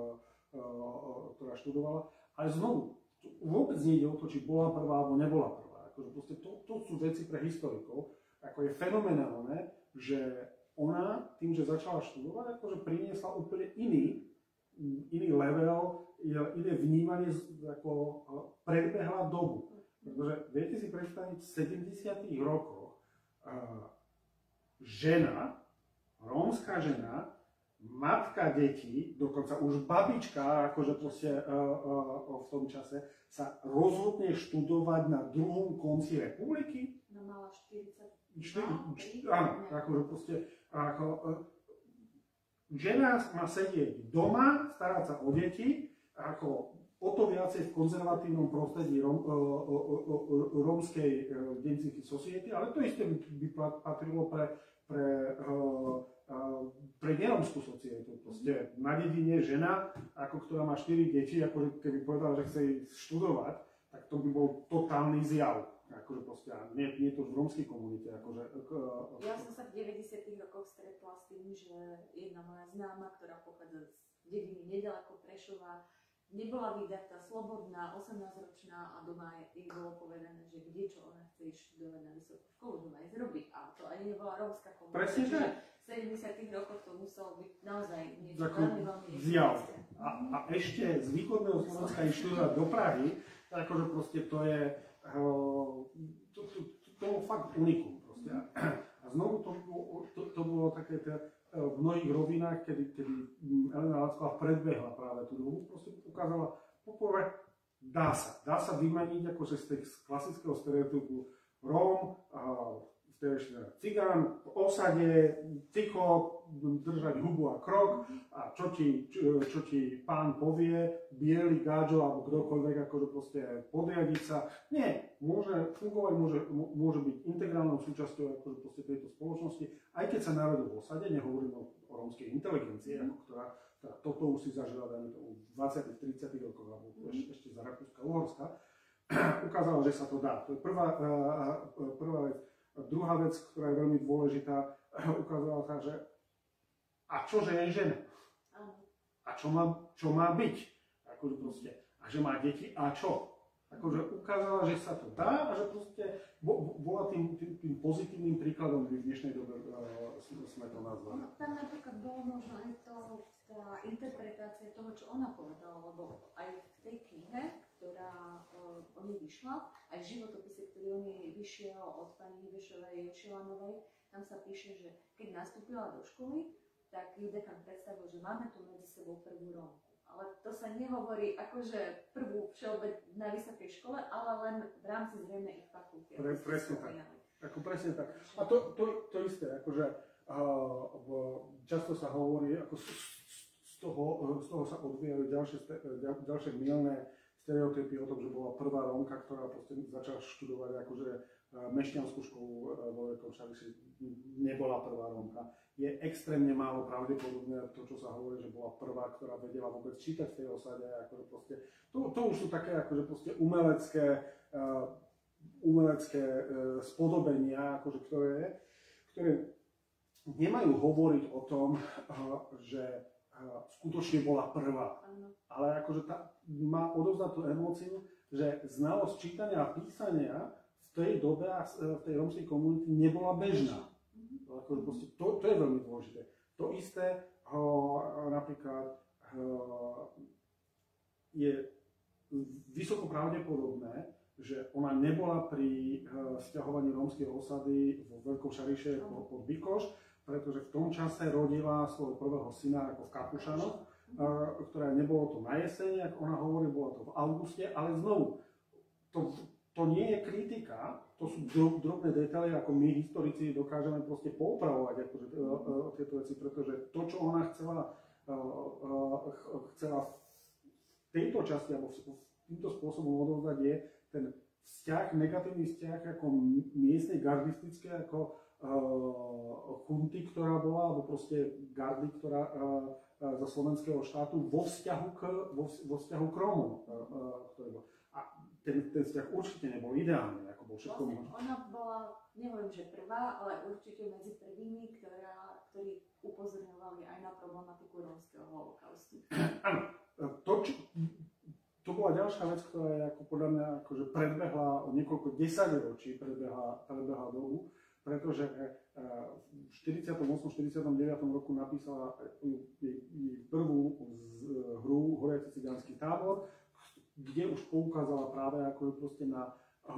uh, ktorá študovala. Ale znovu, vôbec nie ide o to, či bola prvá alebo nebola prvá. Akože proste to, to sú veci pre historikov. Ako je fenomenálne, že ona tým, že začala študovať, akože priniesla úplne iný, iný level, iné vnímanie, ako predbehla dobu. Pretože viete si predstaviť, v sedemdesiatych rokoch uh, žena, rómska žena, matka detí, dokonca už babička, akože proste uh, uh, v tom čase, sa rozhodne študovať na druhom konci republiky. No mala štyridsať. Áno, akože proste, ako, uh, žena má sedieť doma, starať sa o deti, ako o to viacej v konzervatívnom prostredí rom, uh, uh, uh, uh, rómskej uh, density society, ale to isté by, by patrilo pre, pre uh, pre neromskú societu. Proste na dedine žena, ako ktorá má štyri deti, ako keby povedala, že chce ísť študovať, tak to by bol totálny zjav. Akože proste, nie, nie to v rómskej komunite. Akože, uh, ja som sa v deväťdesiatych rokoch stretla s tým, že jedna moja známa, ktorá pochádza z dediny nedaleko Prešova, nebola vydatá, slobodná, osemnásťročná a doma jej bolo povedané, že kde čo ona chce ísť študovať na vysokú školu, doma aj zrobí. A to ani nebola rómska komunita. Presne tak. V sedemdesiatych rokoch to muselo byť naozaj niečo Takú veľmi, veľmi zjav. A, a ešte z východného Slovenska ísť študovať do Prahy, tak akože proste to je, to, to, to, to bolo fakt unikum proste. A znovu to, to, to bolo také v mnohých rovinách, kedy, kedy Elena Lacková predbehla práve tú dobu, proste ukázala, poprvé, dá sa, dá sa vymaniť akože z tej klasického stereotypu Róm, vtedy cigán, v osade, ticho, držať hubu a krok a čo ti, čo, čo ti pán povie, biely gáďo alebo kdokoľvek, akože proste podriadiť sa. Nie, môže fungovať, môže, môže byť integrálnou súčasťou akože proste tejto spoločnosti, aj keď sa narodil v osade, nehovorím o, o rómskej inteligencii, ako ktorá, ktorá toto už si zažila, dajme to, v dvadsiatych tridsiatych rokoch, alebo ešte, ešte za Rakúska-Uhorska, ukázala, že sa to dá. To je prvá, prvá vec. Druhá vec, ktorá je veľmi dôležitá, ukázala sa, že a čože je žena? A čo má, čo má byť? Akože proste, a že má deti a čo? Akože ukázala, že sa to dá a že proste bola tým, tým, tým pozitívnym príkladom, v dnešnej dobe uh, sme to nazvali. No, tam napríklad bolo možno aj to, tá interpretácia toho, čo ona povedala, lebo aj v tej knihe, ktorá uh, o nej vyšla, aj v životopise, ktorý o nej vyšiel od pani Hibešovej Jošilanovej, tam sa píše, že keď nastúpila do školy, tak ju dekan predstavil, že máme tu medzi sebou prvú Rómku. Ale to sa nehovorí akože prvú všeobec na vysokej škole, ale len v rámci zrejme ich fakulty. Pre, presne tak. Ako presne tak. A to, to, to isté, akože uh, často sa hovorí, ako z, z, toho, z toho sa odvíjajú ďalšie, ďalšie mylné stereotypy o tom, že bola prvá Rómka, ktorá proste začala študovať akože mešťanskú školu vo Veľkom Šariši, nebola prvá Rómka. Je extrémne málo pravdepodobné to, čo sa hovorí, že bola prvá, ktorá vedela vôbec čítať v tej osade. Akože proste, to, to už sú také akože proste umelecké, uh, umelecké uh, spodobenia, akože, ktoré, ktoré nemajú hovoriť o tom, uh, že uh, skutočne bola prvá. Ale akože tá, má odovzdať tú emóciu, že znalosť čítania a písania v tej dobe a v tej rómskej komunite nebola bežná. Akože proste, to, to je veľmi dôležité. To isté ho, napríklad ho, je vysoko pravdepodobné, že ona nebola pri uh, sťahovaní rómskej osady vo Veľkom Šariše pod, pod Bikoš, pretože v tom čase rodila svojho prvého syna ako v Kapušanoch, uh, ktoré nebolo to na jeseň, ako ona hovorí, bolo to v auguste, ale znovu, to, to nie je kritika, to sú drobné detaily, ako my historici dokážeme proste poupravovať akože, uh, uh, tieto veci, pretože to, čo ona chcela, uh, uh, chcela v tejto časti, alebo týmto spôsobom odovzdať, je ten vzťah, negatívny vzťah ako miestnej gardistické, ako uh, chunty, ktorá bola, alebo proste gardy, ktorá uh, uh, za slovenského štátu vo vzťahu k, vo, vo vzťahu k Rómom, uh, uh, ktorý bol. A ten, ten vzťah určite nebol ideálny. Vlastne ona bola, neviem, že prvá, ale určite medzi prvými, ktorá, ktorí upozorňovali aj na problematiku rómskeho holokaustu. Áno, to, čo, to bola ďalšia vec, ktorá je ako podľa mňa akože predbehla o niekoľko desaťročí, predbehla, predbehla dobu, pretože v štyridsiatom ôsmom štyridsiatom deviatom roku napísala prvú hru Horiaci cigánsky tábor, kde už poukázala práve ako proste na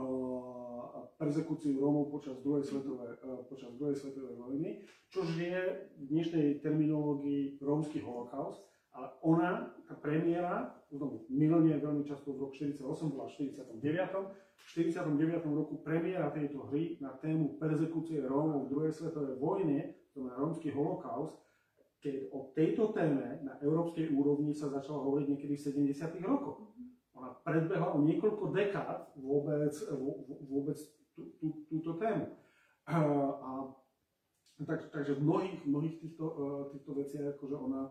perzekúciu Rómov počas druhej svetovej, počas druhej svetovej vojny, čož je v dnešnej terminológii rómsky holokaust, ale ona, tá premiéra, milenie veľmi často v roku štyridsaťosem bola v štyridsiatom deviatom V štyridsiatom deviatom roku premiéra tejto hry na tému perzekúcie Rómov v druhej svetovej vojne, to znamená rómsky holokaust, keď o tejto téme na európskej úrovni sa začalo hovoriť niekedy v sedemdesiatych rokoch. Ona predbehla o niekoľko dekád vôbec, vôbec tú, tú, túto tému. A, tak, takže v mnohých, mnohých týchto, týchto veciach, akože ona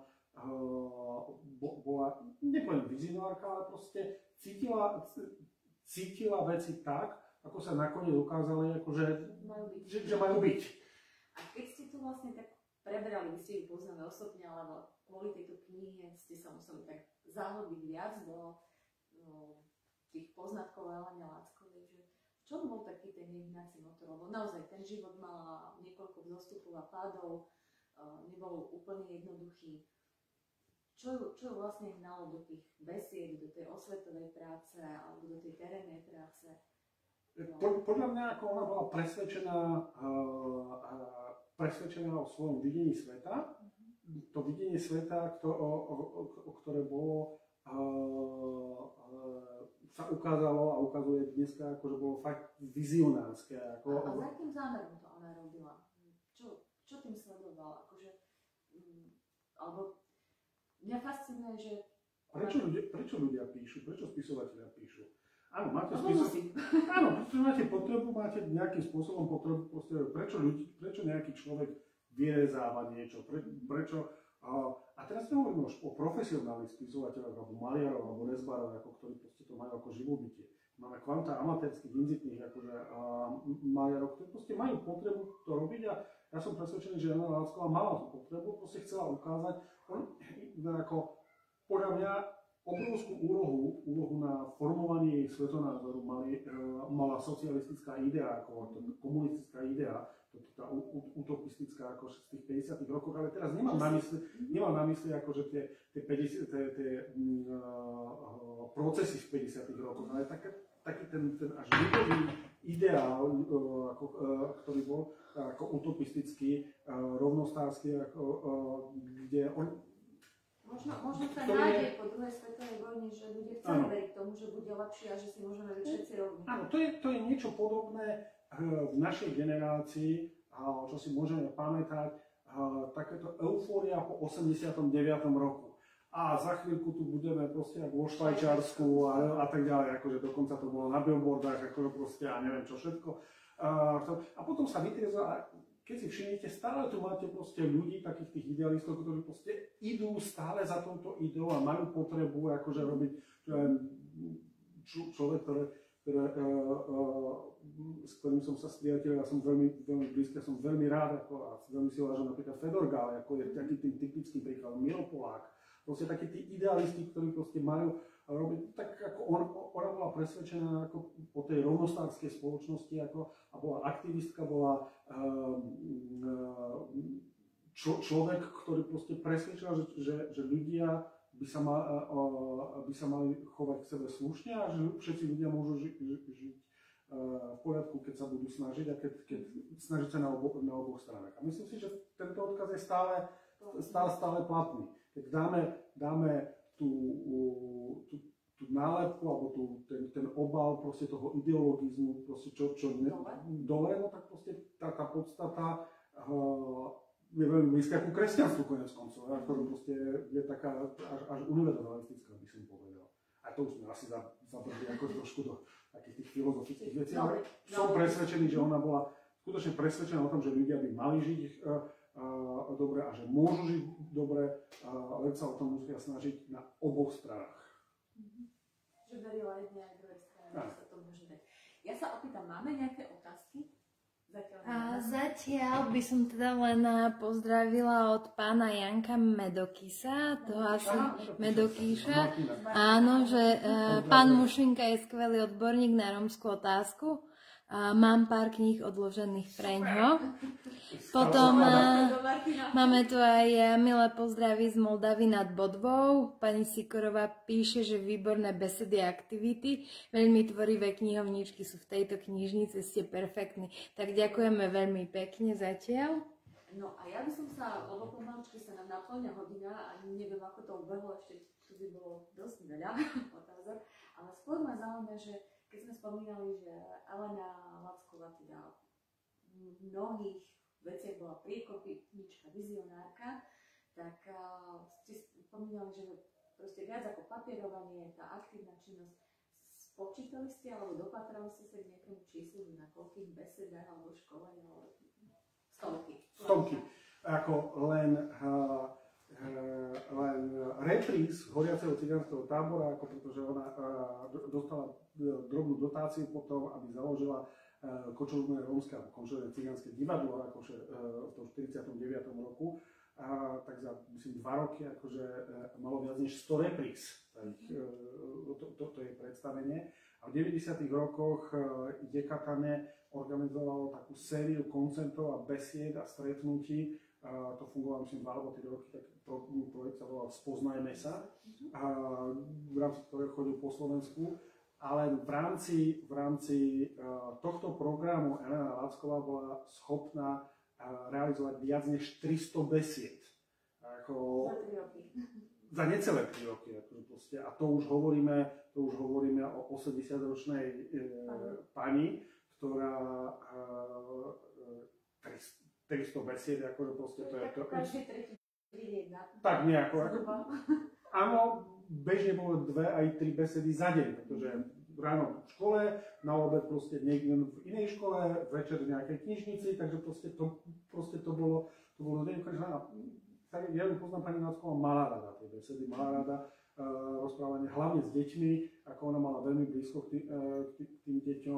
bola, nepoviem vizionárka, ale proste cítila, cítila veci tak, ako sa nakoniec ukázali, akože, majú byť. Že, že majú byť. A keď ste to vlastne tak preberali, vy ste ju poznali osobne, alebo kvôli tejto knihe ste sa museli tak zahlbiť viac do, do tých poznatkov Elene Lackovej, že čo bol taký ten hnací motor, lebo naozaj ten život mal niekoľko vzostupov a pádov, nebol úplne jednoduchý. Čo, čo vlastne hnalo do tých besied, do tej osvetovej práce alebo do tej terénnej práce? No. Podľa mňa, ako ona bola presvedčená, uh, presvedčená o svojom videní sveta, mm-hmm. to videnie sveta, kto, o, o, o, ktoré bolo uh, uh, sa ukázalo a ukazuje dneska, akože bolo fakt vizionárske. Ako, a, a za akým zámerom to ona robila? Čo, čo tým sledovala? Akože, um, alebo mňa fascinuje, že... Prečo ľudia, prečo ľudia píšu? Prečo spisovatelia píšu? Áno, máte spísať. Áno, pretože máte potrebu, máte nejakým spôsobom potrebu, proste, prečo, ľudí, prečo nejaký človek vyrezávať niečo, pre, prečo, a, a teraz nehovoríme už o profesionálnych spisovateľoch, alebo maliarov, alebo rezbárov, ako, ktorí proste to majú ako živobytie. Máme kvanta amatérskych, inzitných akože, a, maliarov, ktorí proste majú potrebu to robiť a ja som presvedčený, že Elena Lacková mala tú potrebu, proste chcela ukázať, on, ako, podľa mňa, obrovskú úlohu, úlohu na formovanie jej svetonázoru mali, e, mala socialistická idea, ako komunistická idea, tá utopistická ako z tých päťdesiatych rokov, ale teraz nemám na mysli, nemám na mysli akože tie, tie, päťdesiat, tie, tie uh, procesy v päťdesiatych rokoch, ale taký, taký ten, ten až ľudový ideál, uh, ako, uh, ktorý bol uh, ako utopistický, uh, rovnostársky, ako, uh, kde on Možno, možno sa nádej po druhej svetovej vojne, že ľudia chceli veriť tomu, že bude lepšie a že si môžeme byť všetci rovní. Áno, to je, to je niečo podobné v našej generácii, čo si môžeme pamätať, takéto eufória po osemdesiatom deviatom roku. A za chvíľku tu budeme proste ako vo Švajčiarsku a, a tak ďalej, akože dokonca to bolo na billboardách, akože proste a neviem čo všetko. A, a potom sa vytriezla. Keď si všimnete, stále tu máte proste ľudí, takých tých idealistov, ktorí proste idú stále za touto ideou a majú potrebu akože robiť č- človek, ktoré, ktoré, uh, uh, s ktorým som sa spriateľil, ja som veľmi, veľmi blízky, som veľmi rád ako, a veľmi si uvážam napríklad Fedor Gále, ako je taký tým typickým príkladom, Miro Polák, proste takí tí idealisti, ktorí proste majú robiť, tak ako on, ona bola presvedčená ako po tej rovnostárskej spoločnosti ako, a bola aktivistka, bola um, čo, človek, ktorý proste presvedčil, že, že, že ľudia by sa, ma, uh, by sa mali chovať k sebe slušne a že všetci ľudia môžu ži, ži, žiť uh, v poriadku, keď sa budú snažiť a keď, keď snažiť sa na, obo, na oboch stranách. A myslím si, že tento odkaz je stále, stále, stále platný. Keď dáme, dáme tú, tú, tú nálepku alebo tú, ten, ten obal proste toho ideologizmu, proste čo, čo ne, dole, no tak proste tá, tá podstata uh, je veľmi blízka ku kresťanstvu konec koncov, ja, ktorú proste je taká až, až univerzalistická, by som povedal. A to už sme asi zabrdli ako trošku do takých tých filozofických vecí, ale som presvedčený, že ona bola skutočne presvedčená o tom, že ľudia by mali žiť uh, Uh, dobre a že môžu žiť dobre, uh, len sa o tom musia snažiť na oboch stranách. Mm-hmm. Že verila jednej aj druhej strane, že sa to môže dať. Ja sa opýtam, máme nejaké otázky? Zatiaľ, a zatiaľ by som teda len pozdravila od pána Janka Medokisa, to asi Medokíša. Áno, že uh, pán Mušinka je skvelý odborník na rómskú otázku. A mám pár kníh odložených preňho. Potom a, máme tu aj milé pozdravy z Moldavy nad Bodvou. Pani Sikorová píše, že výborné besedy a aktivity. Veľmi tvorivé knihovničky sú v tejto knižnici, ste perfektní. Tak ďakujeme veľmi pekne zatiaľ. No a ja by som sa, lebo pomaličky sa nám naplňa hodina a neviem, ako to ubehlo, ešte tu by bolo dosť veľa otázok, ale skôr ma zaujíma, že keď sme spomínali, že Elena Lacková teda v mnohých veciach bola priekopnička, vizionárka, tak uh, ste spomínali, že proste viac ako papierovanie, tá aktívna činnosť, spočítali ste alebo dopatrali ste sa k nejakému číslu, na koľkých besedách alebo školení, alebo stovky? Stovky. Ako len... Uh... len repríz horiaceho cigánskeho tábora, ako pretože ona dostala drobnú dotáciu potom, aby založila kočovné rómske alebo kočovné cigánske divadlo akože v tom štyridsiatom deviatom roku. A tak za myslím dva roky akože malo viac než sto repríz. ich, to, to, to je predstavenie. A v deväťdesiatych rokoch Jekatane organizovalo takú sériu koncertov a besied a stretnutí. Uh, to fungovalo myslím dva alebo tri roky, tak projekt sa volal Spoznajme sa, uh, v rámci ktorého chodil po Slovensku. Ale v rámci, v rámci uh, tohto programu Elena Lacková bola schopná uh, realizovať viac než tristo besied. Ako, za tri roky. Za necelé tri roky. Akože a to už hovoríme, to už hovoríme o osemdesiatročnej uh, pani, ktorá uh, tristo besied, akože proste to je... Tak každý tretí jedna. Tak nejako. Ako, áno, bežne bolo dve aj tri besedy za deň, pretože ráno v škole, na obed proste niekde v inej škole, večer v nejakej knižnici, takže proste to, proste to bolo, to bolo nekonečné. Ja ju poznám, pani Lacková mala rada tie besedy, mala rada uh, rozprávanie, hlavne s deťmi, ako ona mala veľmi blízko k, tý, uh, k tým deťom.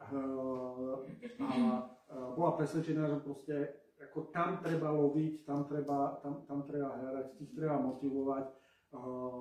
Uh, a uh, bola presvedčená, že proste ako tam treba loviť, tam treba, tam, tam treba hľadať, tých treba motivovať uh,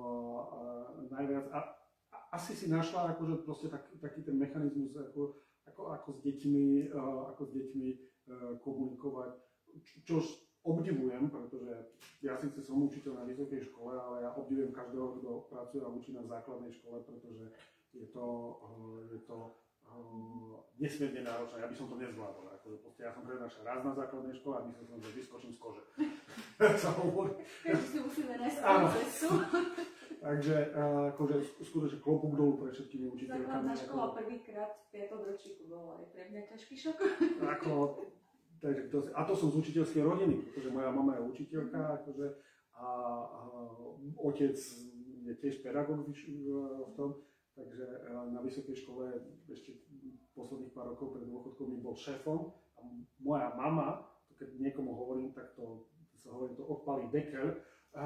uh, najviac. A, a asi si našla akože proste tak, taký ten mechanizmus, ako, ako, ako s deťmi, uh, ako s deťmi uh, komunikovať, čo obdivujem, pretože ja síce som učiteľ na vysokej škole, ale ja obdivujem každého, kto pracuje a učí na základnej škole, pretože je to, uh, je to Uh, nesmierne náročné, ja by som to nezvládol. Akože proste ja som prednášal raz na základnej škole a myslel som, že vyskočím z kože. sa hovorí. Takže si musíme nájsť svoju cestu. Takže uh, akože skutočne klobúk dolu pre všetkými učiteľkami. Základná škola prvýkrát v piatom ročníku bola aj pre mňa ťažký šok. Ako, takže to, a to som z učiteľskej rodiny, pretože moja mama je učiteľka akože, a, a otec je tiež pedagóg v tom. Takže na vysokej škole ešte posledných pár rokov pred dôchodkom mi bol šéfom a moja mama, keď niekomu hovorím, tak to, to sa hovorí, to odpalí dekel,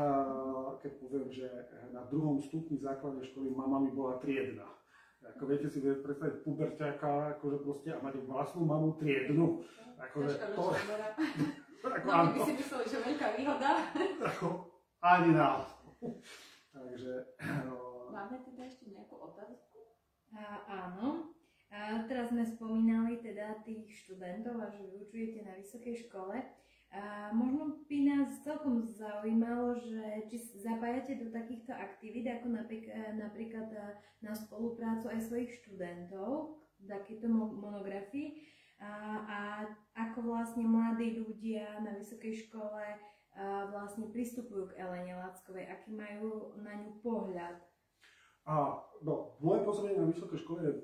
keď poviem, že na druhom stupni základnej školy mama mi bola triedna. Ako viete si predstaviť puberťáka, akože proste a mať vlastnú mamu triednu. Akože to... Ako, no, my by si mysleli, že veľká výhoda. Ako, ani náhodou. Takže... Máme teda ešte nejakú otázku? A, áno. A teraz sme spomínali teda tých študentov a že vyučujete na vysokej škole. A možno by nás celkom zaujímalo, že či zapájate do takýchto aktivít, ako napríklad, napríklad na spoluprácu aj svojich študentov, takéto monografii, a, a ako vlastne mladí ľudia na vysokej škole vlastne pristupujú k Elene Lackovej, aký majú na ňu pohľad. A, no, moje pôsobenie na vysokej škole je v,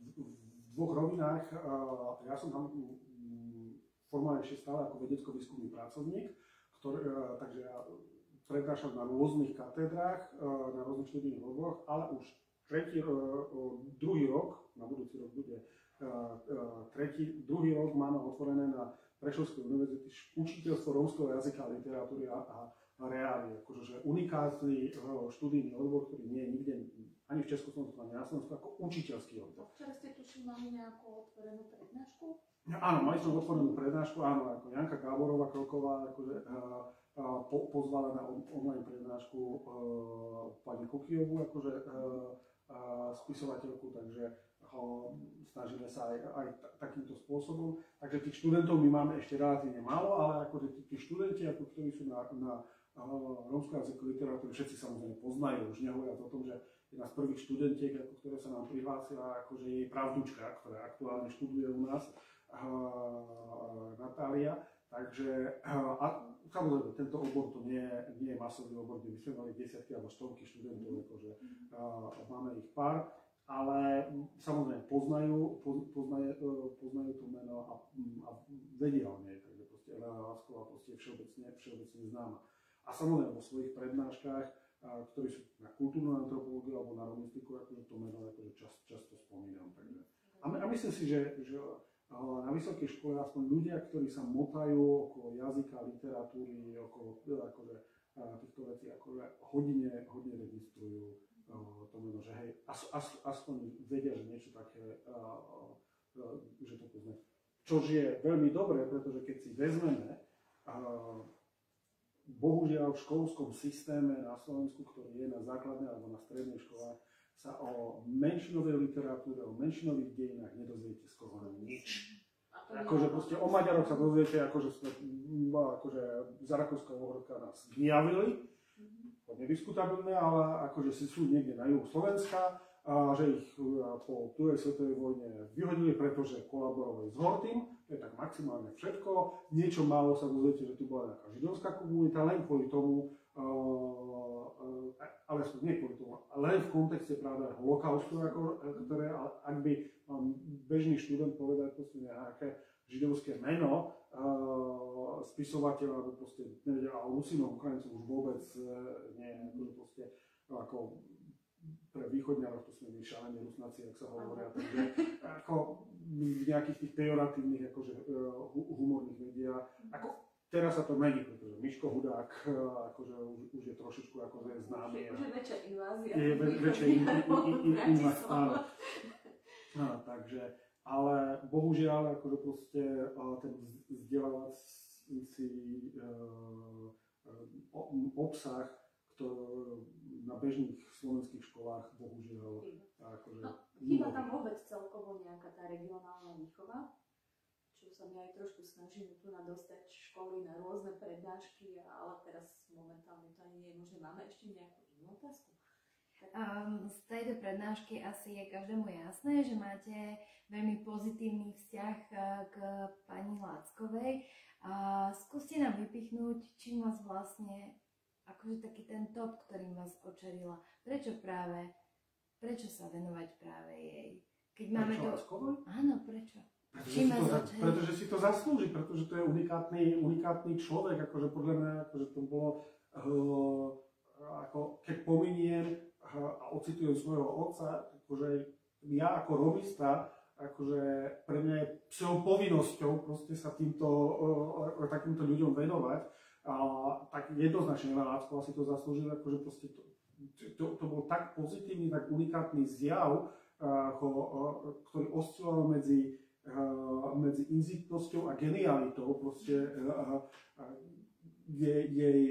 v dvoch rovinách. A, ja som tam m, formálne ešte stále ako vedecko-výskumný pracovník, ktorý, a, takže ja prednášam na rôznych katedrách, a, na rôznych študijných odboroch, ale už tretí, a, druhý rok, na budúci rok bude a, a, tretí, druhý rok máme otvorené na Prešovskej univerzity učiteľstvo rómskeho jazyka a literatúry a, a reálie, akože že unikátny študijný odbor, ktorý nie je nikde ani v Československu, ani na Slovensku, ako učiteľský odbor. Včera ste tušili, mali nejakú otvorenú prednášku? Áno, mali sme otvorenú prednášku, áno, ako Janka Gáborová Kroková, akože uh, uh, po, pozvala na on, online prednášku uh, pani Kukijovú, akože uh, uh, spisovateľku, takže uh, snažíme sa aj, aj t- takýmto spôsobom. Takže tých študentov my máme ešte relatívne málo, ale ako tí, tí študenti, ako ktorí sú na, na rómsku jazyku literatúry, všetci samozrejme poznajú, už nehovoriac o tom, že jedna z prvých študentiek, ako ktoré sa nám prihlásila, akože jej pravdučka, ktorá aktuálne študuje u nás, uh, Natália. Takže, uh, a samozrejme, tento obor to nie, nie je masový obor, kde by sme mali desiatky alebo stovky študentov, akože uh, máme ich pár, ale samozrejme poznajú, poznajú, poznajú to meno a, a vedia o nej, takže proste Elena Lacková proste je všeobecne, všeobecne známa. A samozrejme vo svojich prednáškach, ktorí sú na kultúrnu antropológiu alebo na romistiku, akože to meno akože čas, často spomínam. Takže. A, a myslím si, že, že na vysokej škole aspoň ľudia, ktorí sa motajú okolo jazyka, literatúry, okolo akože, týchto vecí, akože hodine, hodine registrujú to meno, že hej, as, as, aspoň vedia, že niečo také, že to poznajú. Čož je veľmi dobré, pretože keď si vezmeme bohužiaľ v školskom systéme na Slovensku, ktorý je na základnej alebo na strednej škole, sa o menšinovej literatúre, o menšinových dejinách nedozviete skoro nič. Akože proste o Maďaroch sa dozviete, akože sme, akože za Rakúska Uhorka nás gnjavili, to je nediskutabilné, ale akože si sú niekde na juhu Slovenska, a že ich po druhej svetovej vojne vyhodili, pretože kolaborovali s Hortym, to je tak maximálne všetko. Niečo málo sa dozviete, že tu bola nejaká židovská komunita, len kvôli tomu, uh, uh, ale nie kvôli tomu, len v kontexte práve holokaustu, ako, ktoré, ak by um, bežný študent povedať proste nejaké židovské meno, uh, spisovateľ, alebo proste nevedel, ale Rusínov, Ukrajincov už vôbec uh, nie, akože proste ako pre východňarov, to sme my šalení Rusnáci, ak sa hovoria, takže ako v nejakých tých pejoratívnych akože, humorných médiách, ako teraz sa to mení, pretože Miško Hudák akože už, už je trošičku akože známy. Už je väčšia invázia. Je väčšia invázia, áno. Áno, takže, ale bohužiaľ, akože proste ten vzdelávací obsah, ktorý na bežných slovenských školách bohužiaľ akože... No, chýba tam vôbec celkovo nejaká tá regionálna výchova, čo sa mi aj trošku snažím tu na dostať školy na rôzne prednášky, ale teraz momentálne to ani nie je možné. Máme ešte nejakú inú otázku? Um, z tejto prednášky asi je každému jasné, že máte veľmi pozitívny vzťah k pani Lackovej. A skúste nám vypichnúť, čím vás vlastne akože taký ten top, ktorým vás očarila. Prečo práve, prečo sa venovať práve jej? Keď máme prečo to... Lackovej? Áno, prečo? Pretože si, to, pretože si to zaslúži, pretože to je unikátny, unikátny človek, akože podľa mňa, akože to bolo, uh, ako keď pominiem uh, a ocitujem svojho otca, akože ja ako robista, akože pre mňa je psou povinnosťou proste sa týmto, uh, takýmto ľuďom venovať. A tak jednoznačne Ela Lacková si to zaslúžila, akože proste to, to, to bol tak pozitívny, tak unikátny zjav, ako, ktorý osciloval medzi, medzi inzitnosťou a genialitou, proste jej, jej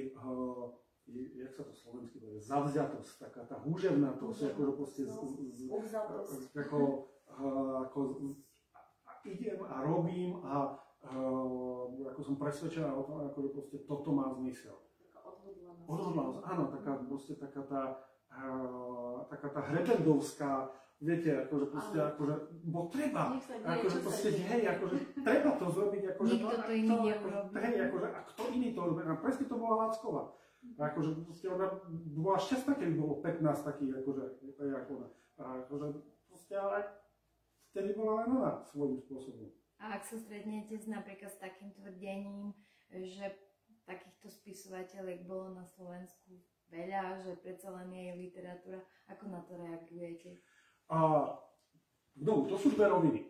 jak sa to slovensky povie, zavzatosť, taká tá húževnatosť, akože proste z, z, z, ako, ako idem a robím a Uh, ako som presvedčená o tom, ako proste toto má zmysel. Taká odhodlanosť. Odhodlanosť, áno, taká proste taká tá, uh, taká tá hrebendovská, viete, akože proste, akože, bo treba, akože proste, hej, akože treba to zrobiť, akože, nikto no, to iný to, neurobí. Hej, akože, a kto iný to robí, a presne to bola Lacková. Akože proste ona bola šťastná, keď bolo pätnásť takých, akože, ako ona. Akože proste, ale vtedy bola len ona svojím spôsobom. A ak sa stretnete s napríklad s takým tvrdením, že takýchto spisovateľiek bolo na Slovensku veľa, že predsa len je literatúra, ako na to reagujete? A, no, to sú dve roviny.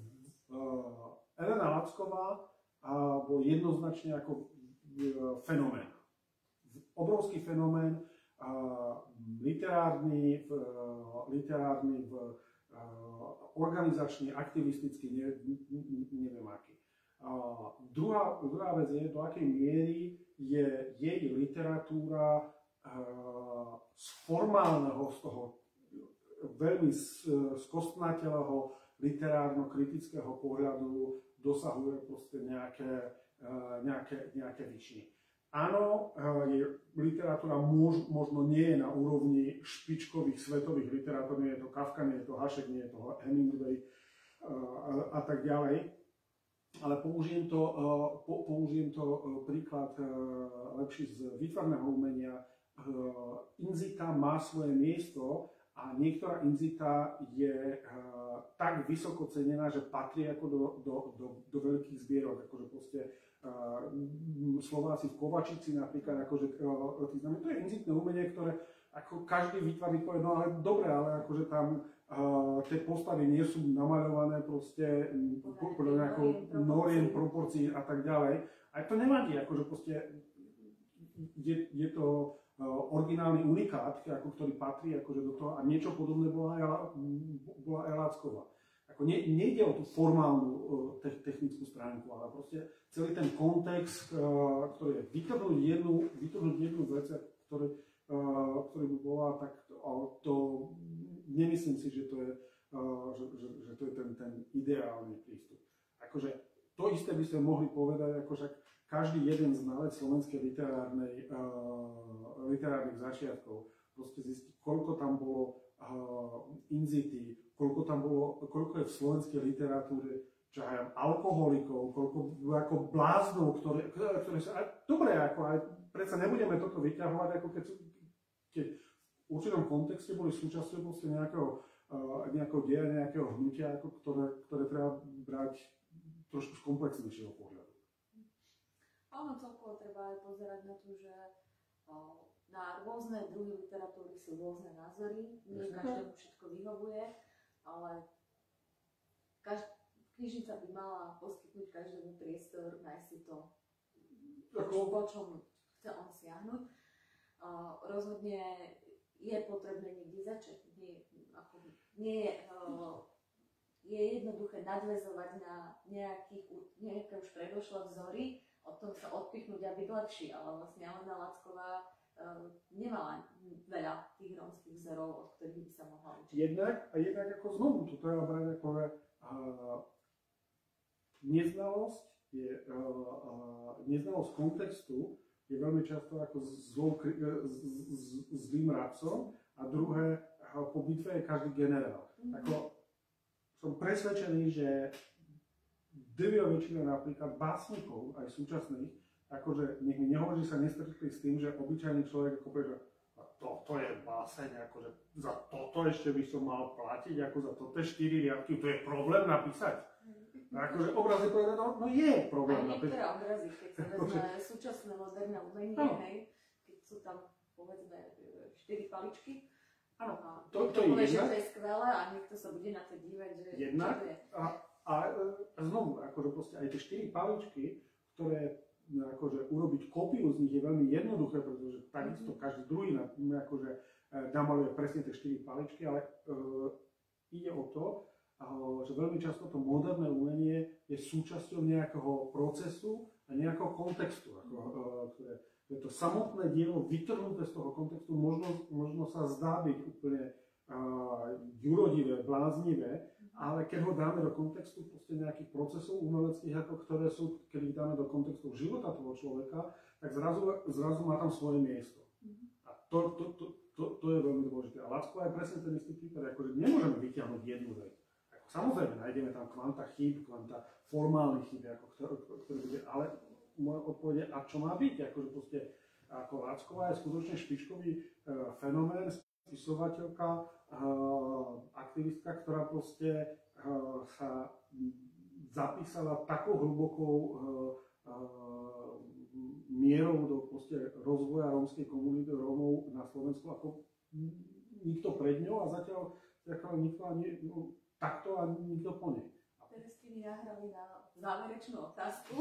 Uh, Elena Lacková uh, bol jednoznačne ako uh, fenomén. Obrovský fenomén, uh, literárny, uh, literárny v organizačný, aktivistický, ne, ne, neviem aký. A druhá, druhá vec je, do akej miery je jej literatúra uh, z formálneho, z toho veľmi skostnatelého literárno-kritického pohľadu dosahuje proste nejaké, uh, nejaké, nejaké výšiny. Áno, je, literatúra mož, možno nie je na úrovni špičkových svetových literátorov, nie je to Kafka, nie je to Hašek, nie je to Hemingway uh, a, a tak ďalej. Ale použijem to, uh, po, použijem to uh, príklad uh, lepší z výtvarného umenia. Uh, inzita má svoje miesto a niektorá inzita je uh, tak vysoko cenená, že patrí ako do, do, do, do veľkých zbierok, akože proste Uh, Slováci v Kovačici napríklad, akože uh, to je inzitné umenie, ktoré ako každý výtvarník povie, no ale dobre, ale akože tam uh, tie postavy nie sú namaľované proste podľa nejakou noriem, proporcií a tak ďalej. A to nevadí, akože proste je, je to uh, originálny unikát, ako ktorý patrí akože do toho a niečo podobné bola aj bola aj Lacková. ako ne, nejde o tú formálnu te, technickú stránku, ale proste celý ten kontext, ktorý je vytrhnúť jednu, vytrhnúť jednu vec, ktorý, ktorý by bola, tak to, to nemyslím si, že to je, že, že, že to je ten, ten ideálny prístup. Akože to isté by sme mohli povedať, akože každý jeden znalec slovenskej literárnej, literárnych začiatkov proste zistiť, koľko tam bolo inzity, koľko tam bolo, koľko je v slovenskej literatúre, čo aj alkoholikov, koľko ako bláznov, ktoré, ktoré sa, dobre, ako aj, predsa nebudeme toto vyťahovať, ako keď, keď v určitom kontexte boli súčasťou proste nejakého, nejakého deja, nejakého hnutia, ako ktoré, ktoré treba brať trošku z komplexnejšieho pohľadu. Áno, celkovo treba aj pozerať na to, že na rôzne druhy literatúry sú rôzne názory, nie každému všetko vyhovuje, ale každá knižnica by mala poskytnúť každému priestor, nájsť si to, po čom chce on siahnuť. Uh, rozhodne je potrebné niekde začať. Nie, ako, nie, uh, je jednoduché nadväzovať na nejakých, nejaké už predošlé vzory, od toho sa odpichnúť a byť lepší, ale vlastne Alena Lacková Uh, nemala veľa tých rómskych vzorov, od ktorých by sa mohla učiť. Jednak, a jednak ako znovu, to treba brať ako uh, neznalosť, je, uh, uh, neznalosť kontextu je veľmi často ako zlou, z, z, zlým radcom a druhé, uh, po bitve je každý generál. Mm-hmm. Ako, som presvedčený, že drvivá väčšina napríklad básnikov, aj súčasných, akože nech mi nehovorí, že sa nestretli s tým, že obyčajný človek ako povie, že toto je báseň, akože za toto ešte by som mal platiť, ako za toto štyri riadky, to je problém napísať. A akože obrazy povedať, no, no je problém napísať. Aj niektoré obrazy, keď sa vezme súčasné moderné umenie, no. Hej, keď sú tam povedzme štyri paličky, áno, a to, to povie, že to je skvelé a niekto sa bude na to dívať, že jednak, čo to je. A, a, a znovu, akože proste aj tie štyri paličky, ktoré akože urobiť kópiu z nich je veľmi jednoduché, pretože takisto každý druhý akože namaluje presne tie štyri paličky, ale uh, ide o to, uh, že veľmi často to moderné umenie je súčasťou nejakého procesu a nejakého kontextu. Ako, uh, ktoré, je to samotné dielo vytrhnuté z toho kontextu, možno, možno sa zdá byť úplne uh, jurodivé, bláznivé, ale keď ho dáme do kontextu proste nejakých procesov umeleckých, ako ktoré sú, keď ich dáme do kontextu života toho človeka, tak zrazu, zrazu má tam svoje miesto. A to, to, to, to, to je veľmi dôležité. A Lacková je presne ten istý prípad, akože nemôžeme vyťahnuť jednu vec. Ako, samozrejme, nájdeme tam kvanta chýb, kvanta formálnych chýb, ako ktoré, ktoré bude, ale moja odpoveď je, a čo má byť? Akože proste, ako Lacková je skutočne špičkový uh, fenomén, spisovateľka, uh, aktivistka, ktorá proste uh, sa zapísala takou hlbokou uh, uh, mierou do proste rozvoja rómskej komunity Rómov na Slovensku ako nikto pred ňou a zatiaľ, zatiaľ nikto ani no, takto a nikto po nej. Teraz ste mi nahrali na záverečnú otázku,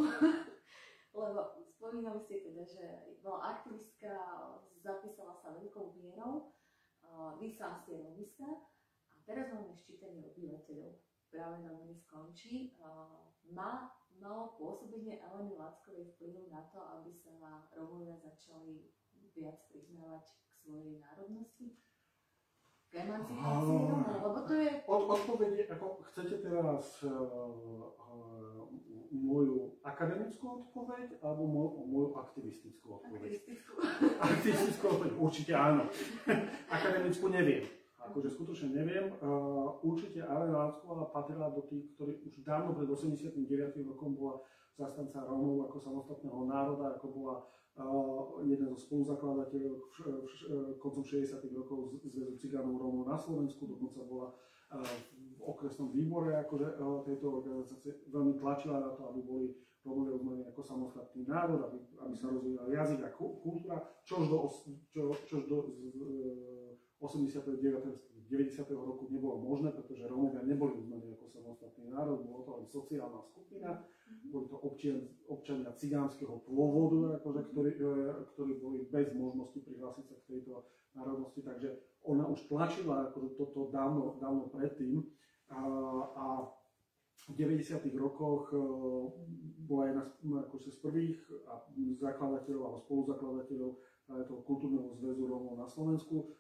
lebo spomínali ste teda, že bola aktivistka, zapísala sa veľkou mierou, vy sám ste romiska a teraz máme ščítanie obyvateľov. Práve na mne skončí. Má malo pôsobenie Aleny Lackovej vplyv na to, aby sa Rómovia začali viac priznávať k svojej národnosti? K emancipácii Rómov? Lebo to je... Od, odpovede, ako chcete teraz uh, uh, moju akademickú odpoveď alebo moju, moju aktivistickú odpoveď? Aktivistickú. Aktivistickú odpoveď, určite áno. Akademickú neviem. Akože skutočne neviem. Uh, určite Alena Lacková patrila do tých, ktorí už dávno pred osemdesiatym deviatym rokom bola zastanca Rómov ako samostatného národa, ako bola uh, jeden zo spoluzakladateľov koncom šesťdesiatych rokov Zväzu cigánov Rómov na Slovensku, dokonca bola uh, v okresnom výbore akože, uh, tejto organizácie, veľmi tlačila na to, aby boli Rómovia uznaní ako samostatný národ, aby, aby sa rozvíjal jazyk a kultúra, čož do, čo, čož do z, z, osemdesiateho deväťdesiateho roku nebolo možné, pretože Rómovia neboli uznaní ako samostatný národ, bolo to len sociálna skupina, boli to občan, občania cigánskeho pôvodu, akože, ktorí, ktorí boli bez možnosti prihlásiť sa k tejto národnosti, takže ona už tlačila akože toto dávno, dávno predtým A, a v deväťdesiatych rokoch bola jedna z, akože z prvých zakladateľov alebo spoluzakladateľov toho kultúrneho zväzu Rómov na Slovensku,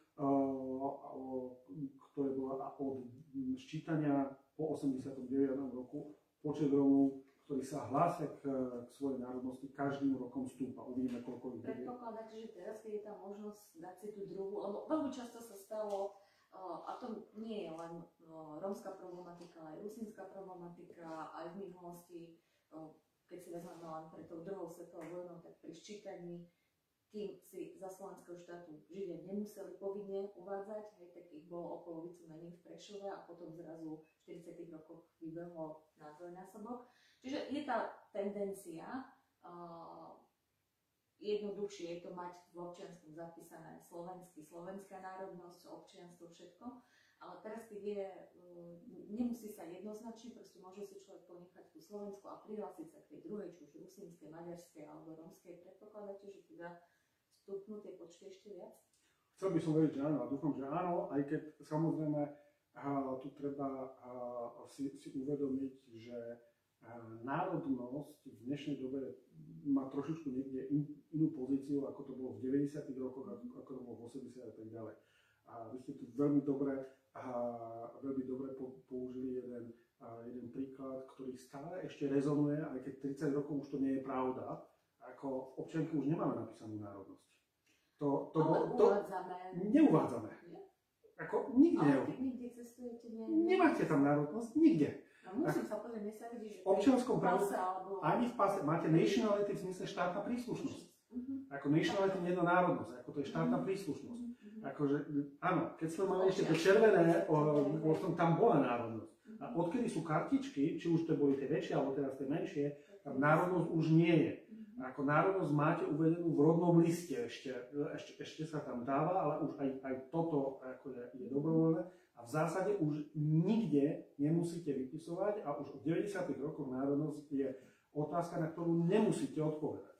ktoré bola od ščítania po osemdesiatom deviatom roku počet Rómov, ktorí sa hlásia k, k svojej národnosti, každým rokom stúpa. Uvidíme, koľko ich bude. Predpokladáte, že teraz, keď je tá možnosť dať si tú druhú, lebo veľmi často sa stalo, a to nie je len rómska problematika, ale aj rusínska problematika, aj v minulosti, keď si vezmeme len pre tou druhou svetovou vojnou, tak pri ščítaní, kým si za slovenského štátu Židia nemuseli povinne uvádzať, hej, tak ich bolo o polovicu menej v Prešove a potom zrazu v štyridsiatych rokoch vybehlo na dvojnásobok. Čiže je tá tendencia, uh, jednoduchšie je to mať v občianskom zapísané slovenský, slovenská národnosť, občianstvo, všetko. Ale teraz, keď je, nemusí sa jednoznačne, proste môže si človek ponechať tú Slovensku a prihlásiť sa k tej druhej, či už rusínskej, maďarskej alebo rómskej. Predpokladáte, že teda stupnú tie počty ešte viac? Chcel by som veriť, že áno, a dúfam, že áno, aj keď samozrejme uh, tu treba uh, si, si uvedomiť, že uh, národnosť v dnešnej dobe má trošičku niekde in, inú pozíciu, ako to bolo v deväťdesiatych rokoch, ako, ako to bolo v osemdesiatych a tak ďalej. A vy ste tu veľmi dobre a veľmi dobre použili jeden, jeden príklad, ktorý stále ešte rezonuje, aj keď tridsať rokov už to nie je pravda, ako v občianke už nemáme napísanú národnosť. To, to, ale to, uvádzame. Neuvádzame. Nie? Ako nikde. Ale keď nikde cestujete, nie, nie. Nemáte tam národnosť, nikde. No musím sa pozrieť, mne sa vidí, že v občianskom práve alebo... ani v pase máte nationality v zmysle štátna príslušnosť. Uh-huh. Ako nationality nie je národnosť, ako to je štátna príslušnosť. Akože, áno, keď sme mali ešte tie červené, o, o tom tam bola národnosť. A odkedy sú kartičky, či už to boli tie väčšie, alebo teraz tie menšie, tam národnosť už nie je. Ako národnosť máte uvedenú v rodnom liste ešte, ešte, ešte sa tam dáva, ale už aj, aj toto ako je, je dobrovoľné. A v zásade už nikde nemusíte vypisovať a už od deväťdesiatych rokov národnosť je otázka, na ktorú nemusíte odpovedať.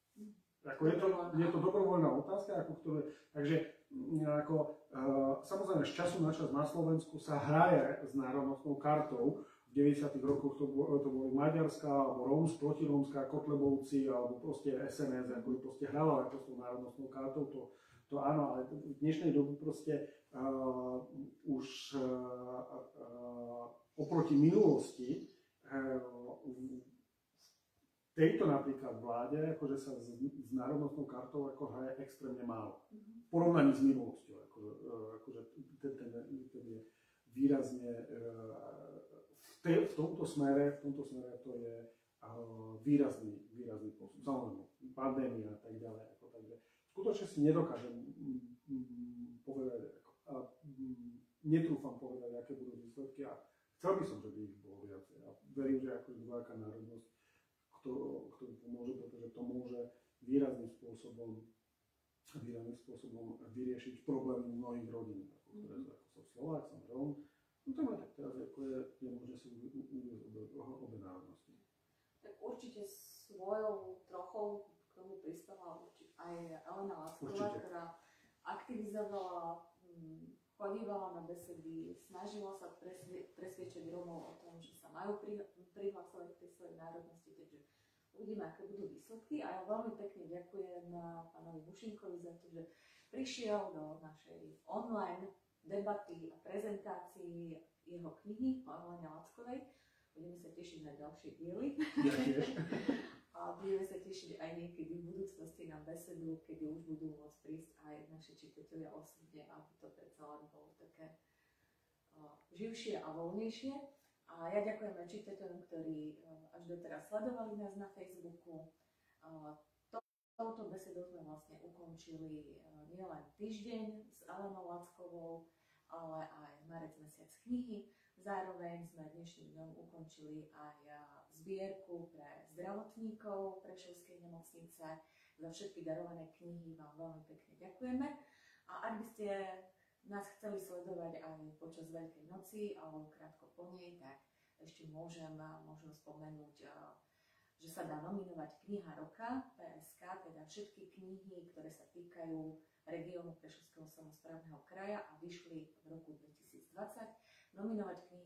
Ako je, to, je to dobrovoľná otázka, ako ktoré, takže ako, uh, samozrejme z času na čas na Slovensku sa hraje s národnostnou kartou. V deväťdesiatych rokoch to, to boli Maďarská, alebo Róms, protirómska, Kotlebovci, alebo proste es en es, ako proste hrala ako s tou národnostnou kartou, to, to áno, ale v dnešnej dobe proste uh, už uh, uh, oproti minulosti uh, tejto napríklad vláde, akože sa s, s národnostnou kartou ako hraje extrémne málo. V porovnaní s minulosťou. Ako, akože ten, ten, ten je výrazne v, tej, v tomto smere, v tomto smere to je výrazný, výrazný posun. Samozrejme, pandémia a tak ďalej. Ako, takže skutočne si nedokážem povedať, ako, a netrúfam povedať, aké budú výsledky a chcel by som, že by ich bolo viacej. A verím, že ako dvojaká národnosť ktorý pomôže, pretože to môže výrazným spôsobom, výrazným spôsobom vyriešiť problémy mnohých rodín, ako, ktoré sú, ako som Slovák, som Róm. No to má tak teraz, ako je, je možné si uvieť obe, obe národnosti. Tak určite svojou trochou k tomu prispela aj Elena Lacková, ktorá aktivizovala, chodívala na besedy, snažila sa presviečať Rómov o tom, že sa majú prihlasovať k tej svojej národnosti, takže uvidíme, aké budú výsledky. A ja veľmi pekne ďakujem pánovi Mušinkovi za to, že prišiel do našej online debaty a prezentácii jeho knihy o Elene Lackovej. Budeme sa tešiť na ďalšie diely. A budeme sa tešiť aj niekedy v budúcnosti na besedu, kedy už budú môcť prísť aj naši čitatelia osobne, aby to predsa len bolo také uh, živšie a voľnejšie. A ja ďakujem aj čitateľom, ktorí uh, až doteraz sledovali nás na Facebooku. Uh, to, touto besedou sme vlastne ukončili uh, nielen týždeň s Elenou Lackovou, ale aj marec mesiac knihy. Zároveň sme dnešným dňom ukončili aj zbierku pre zdravotníkov Prešovskej nemocnice. Za všetky darované knihy vám veľmi pekne ďakujeme. A ak by ste nás chceli sledovať aj počas Veľkej noci alebo krátko po nej, tak ešte môžem možno spomenúť, že sa dá nominovať kniha roka pé es ká, teda všetky knihy, ktoré sa týkajú regiónu Prešovského samosprávneho kraja a vyšli v roku dvetisícdvadsať. Nominovať knihy je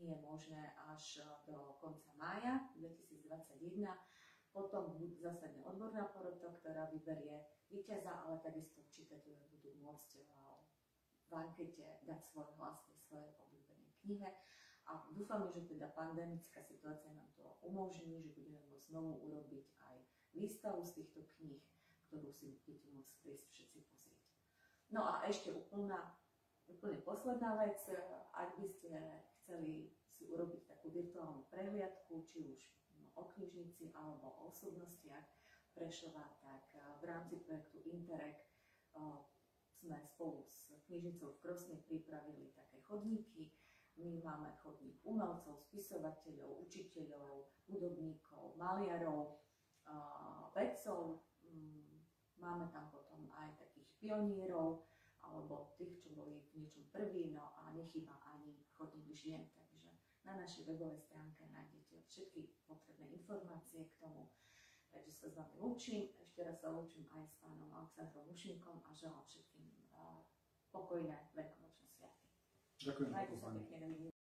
je možné až do konca mája dvetisícdvadsaťjeden. Potom zasadne odborná porota, ktorá vyberie víťaza, ale takisto čitatelia budú môcť v ankete dať svoj hlas tej svojej obľúbenej knihe. A dúfame, že teda pandemická situácia nám to umožní, že budeme môcť znovu urobiť aj výstavu z týchto kníh, ktorú si budete môcť prísť všetci pozrieť. No a ešte úplná, úplne posledná vec, ak by ste chceli si urobiť takú virtuálnu prehliadku, či už o knižnici alebo o osobnostiach Prešova, tak v rámci projektu Interreg sme spolu s knižnicou v Krosnej pripravili také chodníky. My máme chodník umelcov, spisovateľov, učiteľov, hudobníkov, maliarov, vedcov. Máme tam potom aj takých pionierov, alebo tých, čo boli v niečom prví, no a nechýba ani chodník žien. Takže na našej webovej stránke nájdete všetky potrebné informácie k tomu. Takže sa s vami lúčim. Ešte raz sa lúčim aj s pánom Alexandrom Mušinkom a želám všetkým uh, pokojné veľkonočné sviatky. Ďakujem. Majte sa pekne.